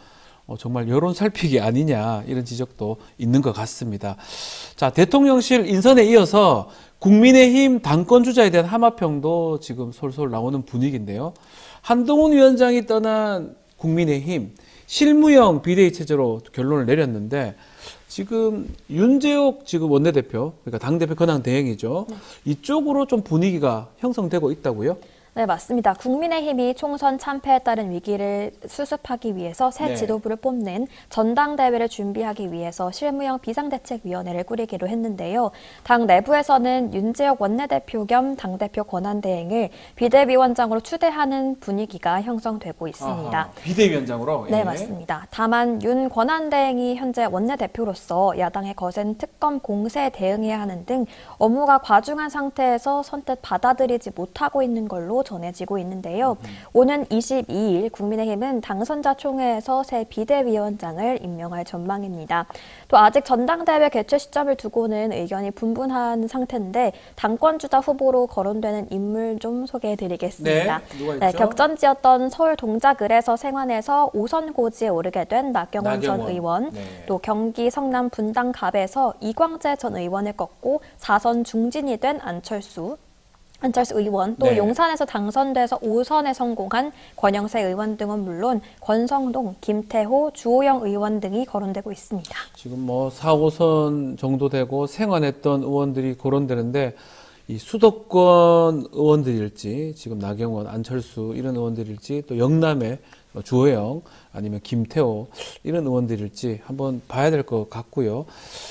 정말 여론 살피기 아니냐 이런 지적도 있는 것 같습니다. 자, 대통령실 인선에 이어서 국민의힘 당권 주자에 대한 함화평도 지금 솔솔 나오는 분위기인데요. 한동훈 위원장이 떠난 국민의힘 실무형 비대위 체제로 결론을 내렸는데 지금 윤재옥 지금 원내대표, 그러니까 당대표 권한 대행이죠. 이쪽으로 좀 분위기가 형성되고 있다고요? 네, 맞습니다. 국민의힘이 총선 참패에 따른 위기를 수습하기 위해서 새 네. 지도부를 뽑는 전당대회를 준비하기 위해서 실무형 비상대책위원회를 꾸리기로 했는데요. 당 내부에서는 윤재옥 원내대표 겸 당대표 권한대행을 비대위원장으로 추대하는 분위기가 형성되고 있습니다. 아하, 비대위원장으로? 네, 예. 맞습니다. 다만 윤 권한대행이 현재 원내대표로서 야당의 거센 특검 공세에 대응해야 하는 등 업무가 과중한 상태에서 선뜻 받아들이지 못하고 있는 걸로 전해지고 있는데요. 오는 22일 국민의힘은 당선자 총회에서 새 비대위원장을 임명할 전망입니다. 또 아직 전당대회 개최 시점을 두고는 의견이 분분한 상태인데 당권주자 후보로 거론되는 인물 좀 소개해드리겠습니다. 네, 누가 있죠? 격전지였던 서울 동작을에서 생환해서 5선 고지에 오르게 된 나경원 전 의원, 네. 또 경기 성남 분당 갑에서 이광재 전 의원을 꺾고 4선 중진이 된 안철수 의원, 또 네. 용산에서 당선돼서 5선에 성공한 권영세 의원 등은 물론 권성동, 김태호, 주호영 의원 등이 거론되고 있습니다. 지금 뭐 4, 5선 정도 되고 생활했던 의원들이 거론되는데 이 수도권 의원들일지 지금 나경원, 안철수 이런 의원들일지 또 영남의 주호영 아니면 김태호 이런 의원들일지 한번 봐야 될 것 같고요.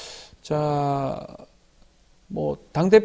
자, 뭐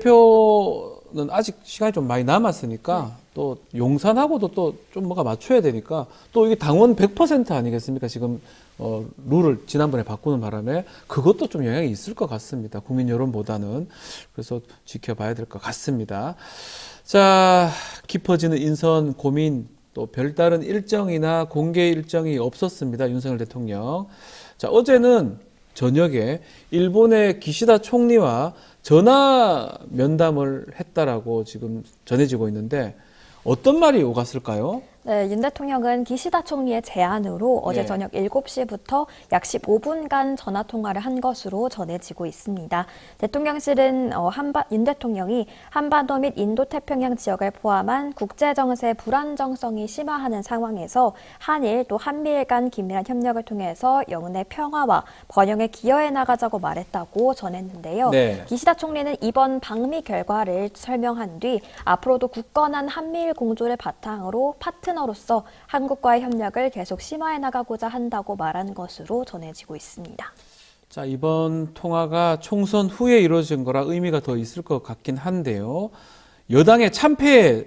당대표는 아직 시간이 좀 많이 남았으니까 또 용산하고도 또 좀 뭐가 맞춰야 되니까 또 이게 당원 100% 아니겠습니까? 지금 룰을 지난번에 바꾸는 바람에 그것도 좀 영향이 있을 것 같습니다. 국민 여론보다는. 그래서 지켜봐야 될 것 같습니다. 자, 깊어지는 인선 고민 또 별다른 일정이나 공개 일정이 없었습니다. 윤석열 대통령. 자, 어제는 저녁에 일본의 기시다 총리와 전화 면담을 했다라고 지금 전해지고 있는데 어떤 말이 오갔을까요? 네, 윤 대통령은 기시다 총리의 제안으로 어제 네. 저녁 7시부터 약 15분간 전화 통화를 한 것으로 전해지고 있습니다. 대통령실은 윤 대통령이 한반도 및 인도태평양 지역을 포함한 국제 정세 불안정성이 심화하는 상황에서 한일 또 한미일 간 긴밀한 협력을 통해서 영내 평화와 번영에 기여해 나가자고 말했다고 전했는데요. 네. 기시다 총리는 이번 방미 결과를 설명한 뒤 앞으로도 굳건한 한미일 공조를 바탕으로 파트너로서 한국과의 협력을 계속 심화해 나가고자 한다고 말한 것으로 전해지고 있습니다. 자, 이번 통화가 총선 후에 이루어진 거라 의미가 더 있을 것 같긴 한데요. 여당의 참패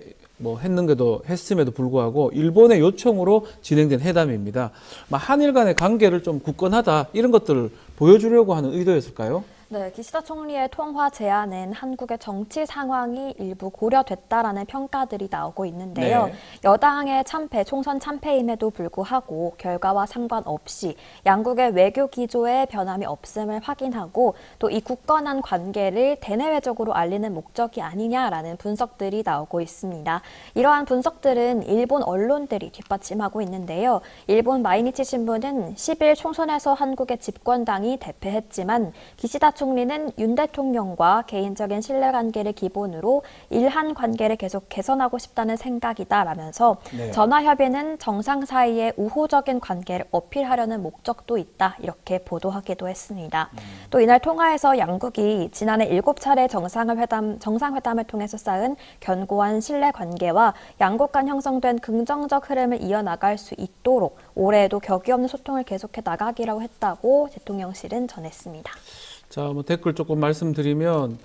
했음에도 불구하고 일본의 요청으로 진행된 회담입니다. 한일 간의 관계를 좀 굳건하다 이런 것들을 보여주려고 하는 의도였을까요? 네, 기시다 총리의 통화 제안은 한국의 정치 상황이 일부 고려됐다라는 평가들이 나오고 있는데요. 네. 여당의 총선 참패임에도 불구하고 결과와 상관없이 양국의 외교 기조에 변함이 없음을 확인하고 또 이 굳건한 관계를 대내외적으로 알리는 목적이 아니냐라는 분석들이 나오고 있습니다. 이러한 분석들은 일본 언론들이 뒷받침하고 있는데요. 일본 마이니치 신문은 10일 총선에서 한국의 집권당이 대패했지만 기시다 총리는 윤 대통령과 개인적인 신뢰관계를 기본으로 일한 관계를 계속 개선하고 싶다는 생각이다라면서 네. 전화협의는 정상 사이의 우호적인 관계를 어필하려는 목적도 있다 이렇게 보도하기도 했습니다. 또 이날 통화에서 양국이 지난해 7차례 정상회담을 통해서 쌓은 견고한 신뢰관계와 양국 간 형성된 긍정적 흐름을 이어나갈 수 있도록 올해에도 격이 없는 소통을 계속해 나가기로 했다고 대통령실은 전했습니다. 자, 댓글 조금 말씀드리면,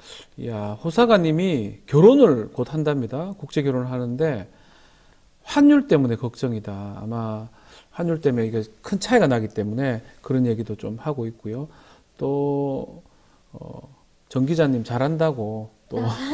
호사가님이 결혼을 곧 한답니다. 국제 결혼을 하는데, 환율 때문에 걱정이다. 아마 환율 때문에 이게 큰 차이가 나기 때문에 그런 얘기도 좀 하고 있고요. 또, 정 기자님 잘한다고 또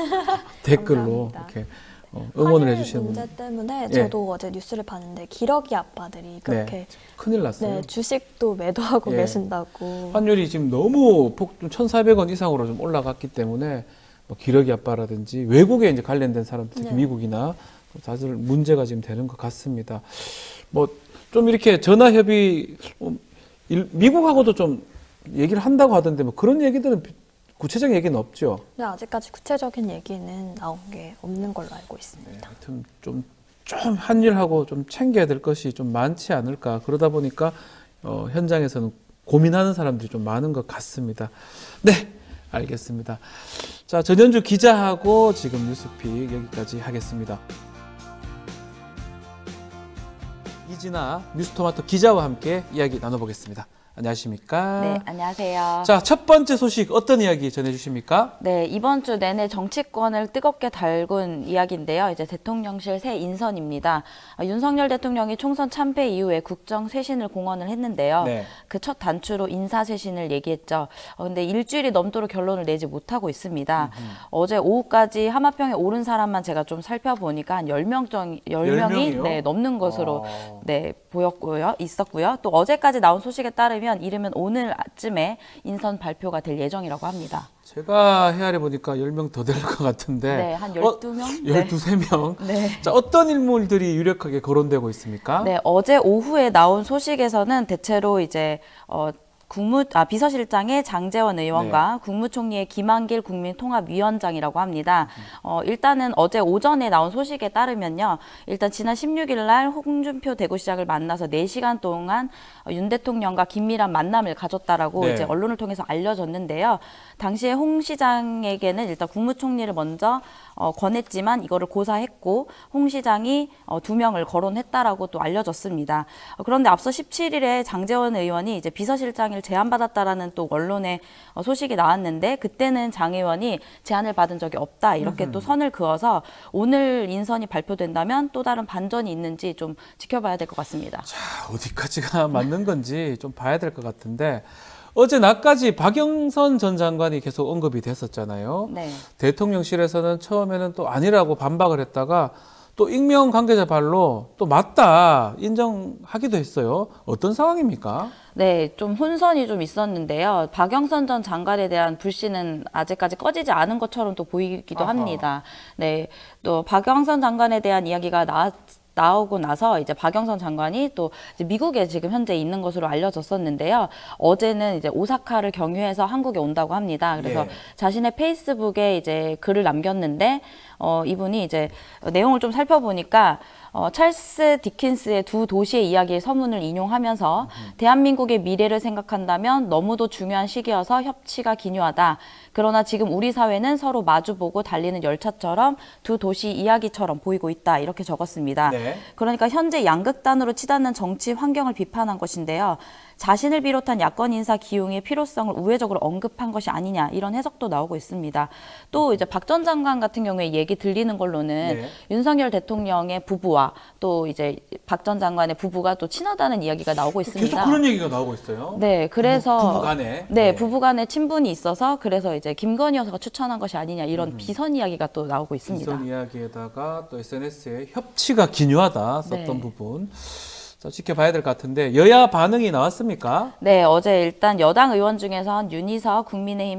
댓글로 감사합니다. 이렇게 응원을 환율 해주시는 문제 때문에 예. 저도 어제 뉴스를 봤는데 기러기 아빠들이 그렇게 큰일 났어요. 주식도 매도하고 예. 계신다고. 환율이 지금 너무 1,400원 이상으로 좀 올라갔기 때문에 기러기 아빠라든지 외국에 이제 관련된 사람들, 특히 네. 미국이나 다들 문제가 지금 되는 것 같습니다. 좀 이렇게 전화 협의 미국하고도 좀 얘기를 한다고 하던데 뭐 그런 얘기들은 구체적인 얘기는 없죠. 네, 아직까지 구체적인 얘기는 나온 게 없는 걸로 알고 있습니다. 네, 하여튼 좀 한일하고 좀 챙겨야 될 것이 좀 많지 않을까. 그러다 보니까 현장에서는 고민하는 사람들이 좀 많은 것 같습니다. 네, 알겠습니다. 자, 전현주 기자하고 지금 뉴스픽 여기까지 하겠습니다. 이진아 뉴스토마토 기자와 함께 이야기 나눠보겠습니다. 안녕하십니까? 네, 안녕하세요. 자, 첫 번째 소식 어떤 이야기 전해주십니까? 네, 이번 주 내내 정치권을 뜨겁게 달군 이야기인데요. 이제 대통령실 새 인선입니다. 윤석열 대통령이 총선 참패 이후에 국정 쇄신을 공언을 했는데요. 네. 그 첫 단추로 인사 쇄신을 얘기했죠. 근데 일주일이 넘도록 결론을 내지 못하고 있습니다. 어제 오후까지 하마평에 오른 사람만 제가 좀 살펴보니까 한 10명이 네, 넘는 것으로 네, 있었고요. 또 어제까지 나온 소식에 따르면 이르면 오늘 아침에 인선 발표가 될 예정이라고 합니다. 제가 헤아려 보니까 10명 더 될 것 같은데. 네, 한 12명? 13명. 네. 자, 어떤 인물들이 유력하게 거론되고 있습니까? 네, 어제 오후에 나온 소식에서는 대체로 이제 비서실장의 장제원 의원과 네. 국무총리의 김한길 국민통합위원장이라고 합니다. 일단은 어제 오전에 나온 소식에 따르면요. 일단 지난 16일 날 홍준표 대구시장을 만나서 4시간 동안 윤 대통령과 긴밀한 만남을 가졌다라고 네. 이제 언론을 통해서 알려졌는데요. 당시에 홍 시장에게는 일단 국무총리를 먼저 권했지만 이거를 고사했고 홍 시장이 2명을 거론했다라고 또 알려졌습니다. 그런데 앞서 17일에 장제원 의원이 이제 비서실장을 제안받았다라는 또 언론의 소식이 나왔는데 그때는 장 의원이 제안을 받은 적이 없다 이렇게 또 선을 그어서 오늘 인선이 발표된다면 또 다른 반전이 있는지 좀 지켜봐야 될 것 같습니다. 자, 어디까지가 맞는 건지 좀 봐야 될 것 같은데 어제 낮까지 박영선 전 장관이 계속 언급이 됐었잖아요. 네. 대통령실에서는 처음에는 또 아니라고 반박을 했다가 또 익명 관계자 발로 또 맞다 인정하기도 했어요. 어떤 상황입니까? 네, 좀 혼선이 좀 있었는데요. 박영선 전 장관에 대한 불씨는 아직까지 꺼지지 않은 것처럼 또 보이기도 합니다. 네, 또 박영선 장관에 대한 이야기가 나오고 나서 이제 박영선 장관이 또 이제 미국에 지금 현재 있는 것으로 알려졌었는데요. 어제는 이제 오사카를 경유해서 한국에 온다고 합니다. 그래서 예. 자신의 페이스북에 이제 글을 남겼는데 이분이 이제 내용을 좀 살펴보니까 찰스 디킨스의 두 도시의 이야기의 서문을 인용하면서 대한민국의 미래를 생각한다면 너무도 중요한 시기여서 협치가 기묘하다. 그러나 지금 우리 사회는 서로 마주보고 달리는 열차처럼 두 도시 이야기처럼 보이고 있다. 이렇게 적었습니다. 네. 그러니까 현재 양극단으로 치닫는 정치 환경을 비판한 것인데요. 자신을 비롯한 야권 인사 기용의 필요성을 우회적으로 언급한 것이 아니냐 이런 해석도 나오고 있습니다. 또 이제 박 전 장관 같은 경우에 얘기 들리는 걸로는 네. 윤석열 대통령의 부부와 또 이제 박 전 장관의 부부가 또 친하다는 이야기가 나오고 있습니다. 계속 그런 얘기가 나오고 있어요. 네, 그래서 부부간에. 네, 부부간에 친분이 있어서 그래서 이제 김건희 여사가 추천한 것이 아니냐 이런 비선 이야기가 또 나오고 있습니다. 비선 이야기에다가 또 SNS에 협치가 기묘하다 썼던 네. 부분. 자, 지켜봐야 될 것 같은데 여야 반응이 나왔습니까? 네, 어제 일단 여당 의원 중에선 윤희석 국민의힘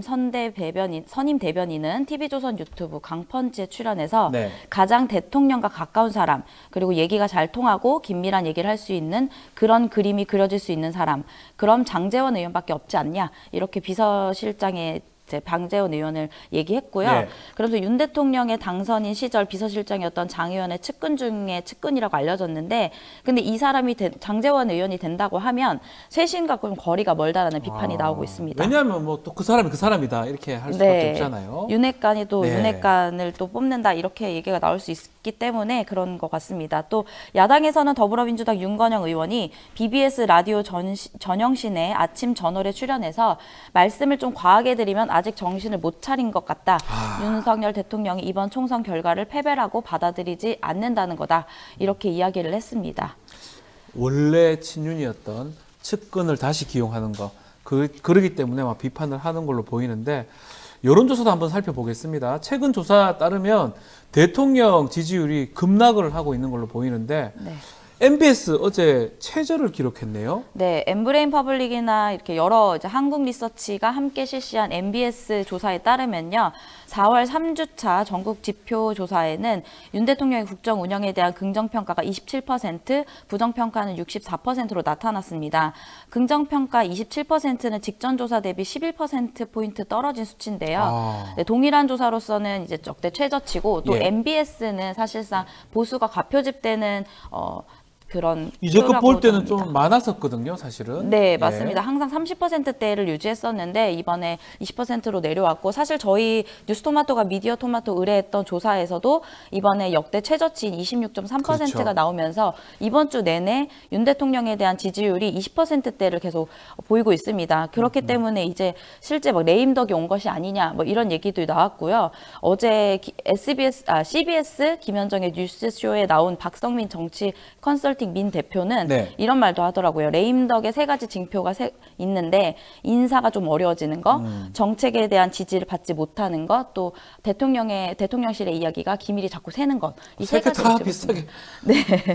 선임 대변인은 TV조선 유튜브 강펀치에 출연해서 네. 가장 대통령과 가까운 사람, 그리고 얘기가 잘 통하고 긴밀한 얘기를 할 수 있는 그런 그림이 그려질 수 있는 사람, 그럼 장제원 의원밖에 없지 않냐, 이렇게 비서실장의 방제원 의원을 얘기했고요. 네. 그래서 윤 대통령의 당선인 시절 비서실장이었던 장 의원의 측근 중에 측근이라고 알려졌는데, 근데 이 사람이 장제원 의원이 된다고 하면 쇄신과 좀 거리가 멀다라는 비판이 나오고 있습니다. 왜냐하면 뭐 또 그 사람이 그 사람이다 이렇게 할 수밖에 없잖아요. 윤핵관이 또 네. 윤핵관을 또 뽑는다 이렇게 얘기가 나올 수 있기 때문에 그런 것 같습니다. 또 야당에서는 더불어민주당 윤건영 의원이 BBS 라디오 전영신의 아침 저널에 출연해서 말씀을 좀 과하게 드리면 아직 정신을 못 차린 것 같다. 윤석열 대통령이 이번 총선 결과를 패배라고 받아들이지 않는다는 거다. 이렇게 이야기를 했습니다. 원래 친윤이었던 측근을 다시 기용하는 거. 그러기 때문에 막 비판을 하는 걸로 보이는데 여론조사도 한번 살펴보겠습니다. 최근 조사 따르면 대통령 지지율이 급락을 하고 있는 걸로 보이는데 네. MBS 어제 최저를 기록했네요. 네, 엠브레인 퍼블릭이나 이렇게 여러 이제 한국 리서치가 함께 실시한 MBS 조사에 따르면요. 4월 3주차 전국 지표 조사에는 윤 대통령의 국정 운영에 대한 긍정평가가 27%, 부정평가는 64%로 나타났습니다. 긍정평가 27%는 직전 조사 대비 11%포인트 떨어진 수치인데요. 네, 동일한 조사로서는 이제 역대 최저치고 또 MBS는 사실상 보수가 과표집되는 그런 이제껏 볼 때는 합니다. 좀 많았었거든요, 사실은. 네, 맞습니다. 항상 30%대를 유지했었는데 이번에 20%로 내려왔고 사실 저희 뉴스토마토가 미디어토마토 의뢰했던 조사에서도 이번에 역대 최저치인 26.3%가 그렇죠. 나오면서 이번 주 내내 윤 대통령에 대한 지지율이 20%대를 계속 보이고 있습니다. 그렇기 때문에 이제 실제 막 레임덕이 온 것이 아니냐 뭐 이런 얘기도 나왔고요. 어제 CBS 김현정의 뉴스쇼에 나온 박성민 정치 컨설팅 민 대표는 네. 이런 말도 하더라고요. 레임덕의 세 가지 징표가 있는데 인사가 좀 어려워지는 거, 정책에 대한 지지를 받지 못하는 것, 또 대통령실의 이야기가 기밀이 자꾸 새는 것. 이 세 가지 다 비슷하게. 네.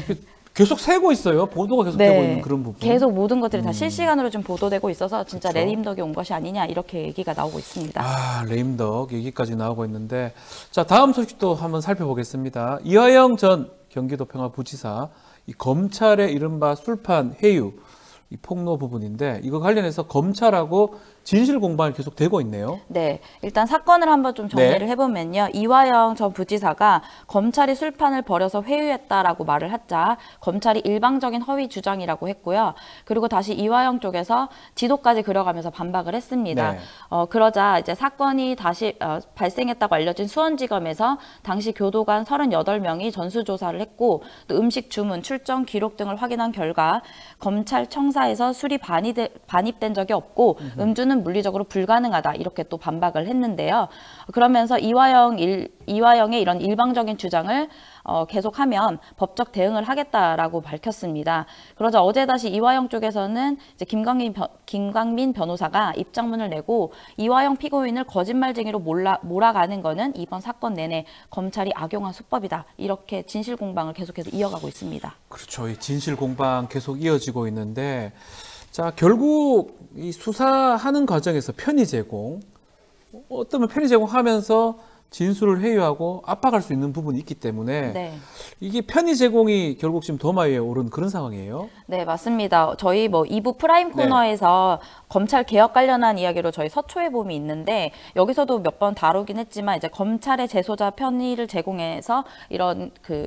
계속 새고 있어요. 보도가 계속 되고 있는 그런 부분. 계속 모든 것들이 다 실시간으로 좀 보도되고 있어서 진짜 그렇죠. 레임덕이 온 것이 아니냐 이렇게 얘기가 나오고 있습니다. 레임덕 얘기까지 나오고 있는데 자, 다음 소식도 한번 살펴보겠습니다. 이화영 전 경기도 평화부지사 이 검찰의 이른바 술판 회유 이 폭로 부분인데 이거 관련해서 검찰하고 진실 공방이 계속 되고 있네요. 네, 일단 사건을 한번 좀 정리를 해보면요. 이화영 전 부지사가 검찰이 술판을 벌여서 회유했다라고 말을 하자 검찰이 일방적인 허위 주장이라고 했고요. 그리고 다시 이화영 쪽에서 지도까지 그려가면서 반박을 했습니다. 네. 그러자 이제 사건이 다시 발생했다고 알려진 수원지검에서 당시 교도관 38명이 전수조사를 했고 또 음식 주문, 출정 기록 등을 확인한 결과 검찰 청사에서 술이 반입된 적이 없고 음주는 물리적으로 불가능하다 이렇게 또 반박을 했는데요. 그러면서 이화영의 이런 일방적인 주장을 계속하면 법적 대응을 하겠다라고 밝혔습니다. 그러자 어제 다시 이화영 쪽에서는 이제 김광민 변호사가 입장문을 내고 이화영 피고인을 거짓말쟁이로 몰아가는 거는 이번 사건 내내 검찰이 악용한 수법이다. 이렇게 진실 공방을 계속해서 이어가고 있습니다. 그렇죠. 이 진실 공방 계속 이어지고 있는데 자, 결국 이 수사하는 과정에서 편의 제공, 어쩌면 편의 제공하면서 진술을 회유하고 압박할 수 있는 부분이 있기 때문에 네. 이게 편의 제공이 결국 지금 도마 위에 오른 그런 상황이에요. 네, 맞습니다. 저희 2부 프라임 코너에서 검찰 개혁 관련한 이야기로 저희 서초의 봄이 있는데 여기서도 몇 번 다루긴 했지만 이제 검찰의 재소자 편의를 제공해서 이런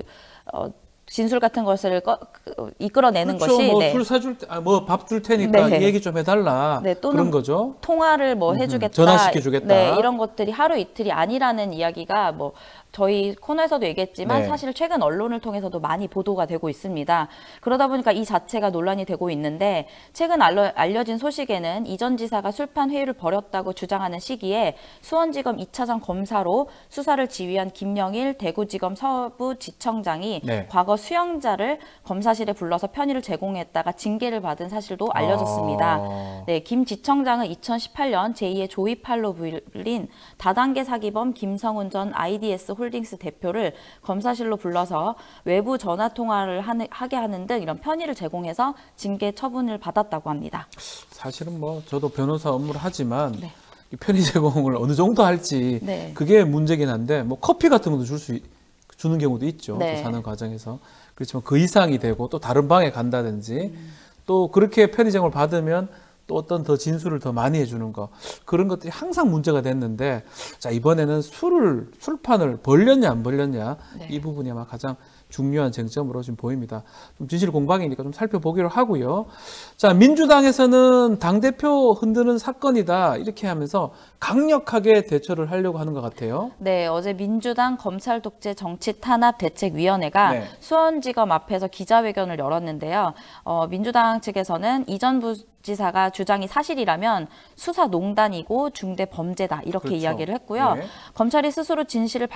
진술 같은 것을 이끌어내는 그렇죠. 것이 술 사줄 때, 밥 줄 테니까 이 얘기 좀 해달라. 또는 그런 거죠. 통화를 해주겠다. 전화시켜주겠다. 네, 이런 것들이 하루 이틀이 아니라는 이야기가 저희 코너에서도 얘기했지만 사실 최근 언론을 통해서도 많이 보도가 되고 있습니다. 그러다 보니까 이 자체가 논란이 되고 있는데 최근 알려진 소식에는 이 전 지사가 술판 회유를 벌였다고 주장하는 시기에 수원지검 2차장 검사로 수사를 지휘한 김영일 대구지검 서부지청장이 과거 수영자를 검사실에 불러서 편의를 제공했다가 징계를 받은 사실도 알려졌습니다. 네, 김 지청장은 2018년 제2의 조이팔로 불린 다단계 사기범 김성훈 전 IDS 홀딩스 대표를 검사실로 불러서 외부 전화 통화를 하게 하는 등 이런 편의를 제공해서 징계 처분을 받았다고 합니다. 사실은 저도 변호사 업무를 하지만 이 편의 제공을 어느 정도 할지 그게 문제긴 한데 커피 같은 것도 주는 경우도 있죠. 또 사는 과정에서. 그렇지만 그 이상이 되고 또 다른 방에 간다든지 또 그렇게 편의 제공을 받으면 또 어떤 더 진술을 더 많이 해주는 거 그런 것들이 항상 문제가 됐는데 자 이번에는 술판을 벌렸냐 안 벌렸냐 이 부분이 아마 가장 중요한 쟁점으로 지금 보입니다. 좀 진실 공방이니까 좀 살펴보기로 하고요. 자 민주당에서는 당대표 흔드는 사건이다 이렇게 하면서 강력하게 대처를 하려고 하는 것 같아요. 네, 어제 민주당 검찰 독재 정치 탄압 대책위원회가 수원지검 앞에서 기자회견을 열었는데요. 민주당 측에서는 이 전 지사가 주장이 사실이라면 수사농단이고 중대범죄다 이렇게 그렇죠. 이야기를 했고요. 네. 검찰이 스스로 진실을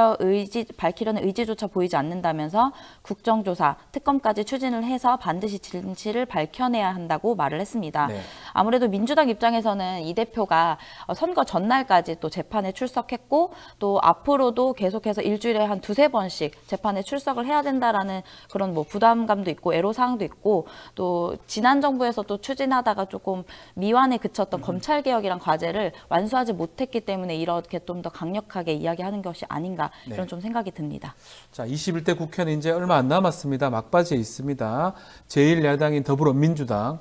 밝히려는 의지조차 보이지 않는다면서 국정조사, 특검까지 추진을 해서 반드시 진실을 밝혀내야 한다고 말을 했습니다. 네. 아무래도 민주당 입장에서는 이 대표가 선거 전날까지 또 재판에 출석했고 또 앞으로도 계속해서 일주일에 한 두세 번씩 재판에 출석을 해야 된다라는 그런 뭐 부담감도 있고 애로사항도 있고 또 지난 정부에서 또 추진하다가 조금 미완에 그쳤던 검찰개혁이란 과제를 완수하지 못했기 때문에 이렇게 좀 더 강력하게 이야기하는 것이 아닌가 이런 좀 생각이 듭니다. 자, 21대 국회는 이제 얼마 안 남았습니다. 막바지에 있습니다. 제1야당인 더불어민주당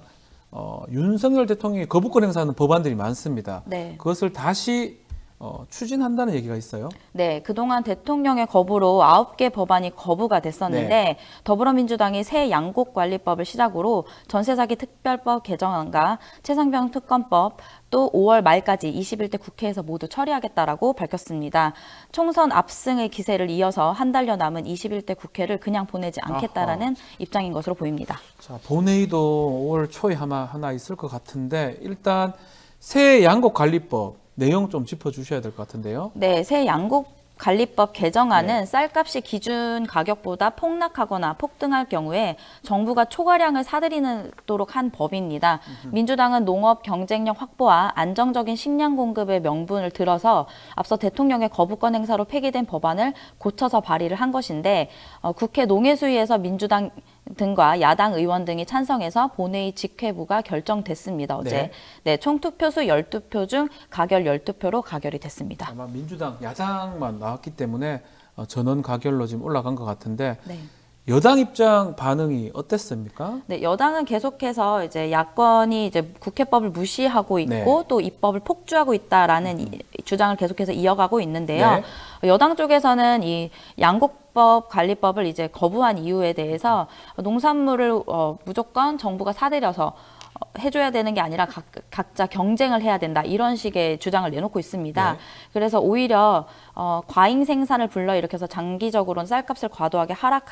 윤석열 대통령이 거부권 행사하는 법안들이 많습니다. 네. 그것을 다시 추진한다는 얘기가 있어요. 네, 그동안 대통령의 거부로 9개 법안이 거부가 됐었는데 네. 더불어민주당이 새 양곡관리법을 시작으로 전세사기 특별법 개정안과 최상병 특검법 또 5월 말까지 21대 국회에서 모두 처리하겠다라고 밝혔습니다. 총선 압승의 기세를 이어서 한 달여 남은 21대 국회를 그냥 보내지 않겠다라는 입장인 것으로 보입니다. 자, 본회의도 5월 초에 하나 있을 것 같은데 일단 새 양곡관리법 내용 좀 짚어주셔야 될 것 같은데요. 네, 새 양곡관리법 개정안은 쌀값이 기준 가격보다 폭락하거나 폭등할 경우에 정부가 초과량을 사들이도록 한 법입니다. 민주당은 농업 경쟁력 확보와 안정적인 식량 공급의 명분을 들어서 앞서 대통령의 거부권 행사로 폐기된 법안을 고쳐서 발의를 한 것인데 국회 농해수위에서 민주당 등과 야당 의원 등이 찬성해서 본회의 직회부가 결정됐습니다. 어제. 네, 총 투표수 12표 중 가결 12표로 가결이 됐습니다. 아마 민주당 야당만 나왔기 때문에 전원 가결로 지금 올라간 것 같은데 네. 여당 입장 반응이 어땠습니까? 네, 여당은 계속해서 이제 야권이 이제 국회법을 무시하고 있고 또 입법을 폭주하고 있다라는 주장을 계속해서 이어가고 있는데요. 여당 쪽에서는 이 양곡법 관리법을 이제 거부한 이유에 대해서 농산물을 무조건 정부가 사들여서 해줘야 되는 게 아니라 각자 경쟁을 해야 된다 이런 식의 주장을 내놓고 있습니다. 네. 그래서 오히려 과잉 생산을 불러일으켜서 장기적으로는 쌀값을 과도하게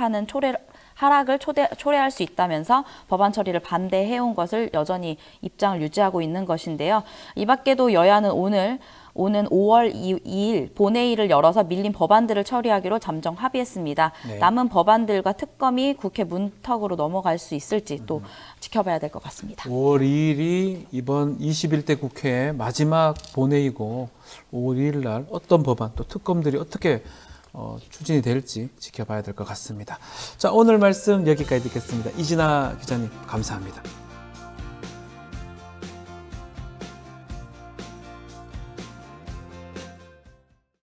하락을 초래할 수 있다면서 법안 처리를 반대해온 것을 여전히 입장을 유지하고 있는 것인데요. 이 밖에도 여야는 오는 5월 2일 본회의를 열어서 밀린 법안들을 처리하기로 잠정 합의했습니다. 네. 남은 법안들과 특검이 국회 문턱으로 넘어갈 수 있을지 또 지켜봐야 될 것 같습니다. 5월 2일이 이번 21대 국회의 마지막 본회의고 5월 2일 날 어떤 법안 또 특검들이 어떻게 추진이 될지 지켜봐야 될 것 같습니다. 자, 오늘 말씀 여기까지 듣겠습니다. 이진아 기자님 감사합니다.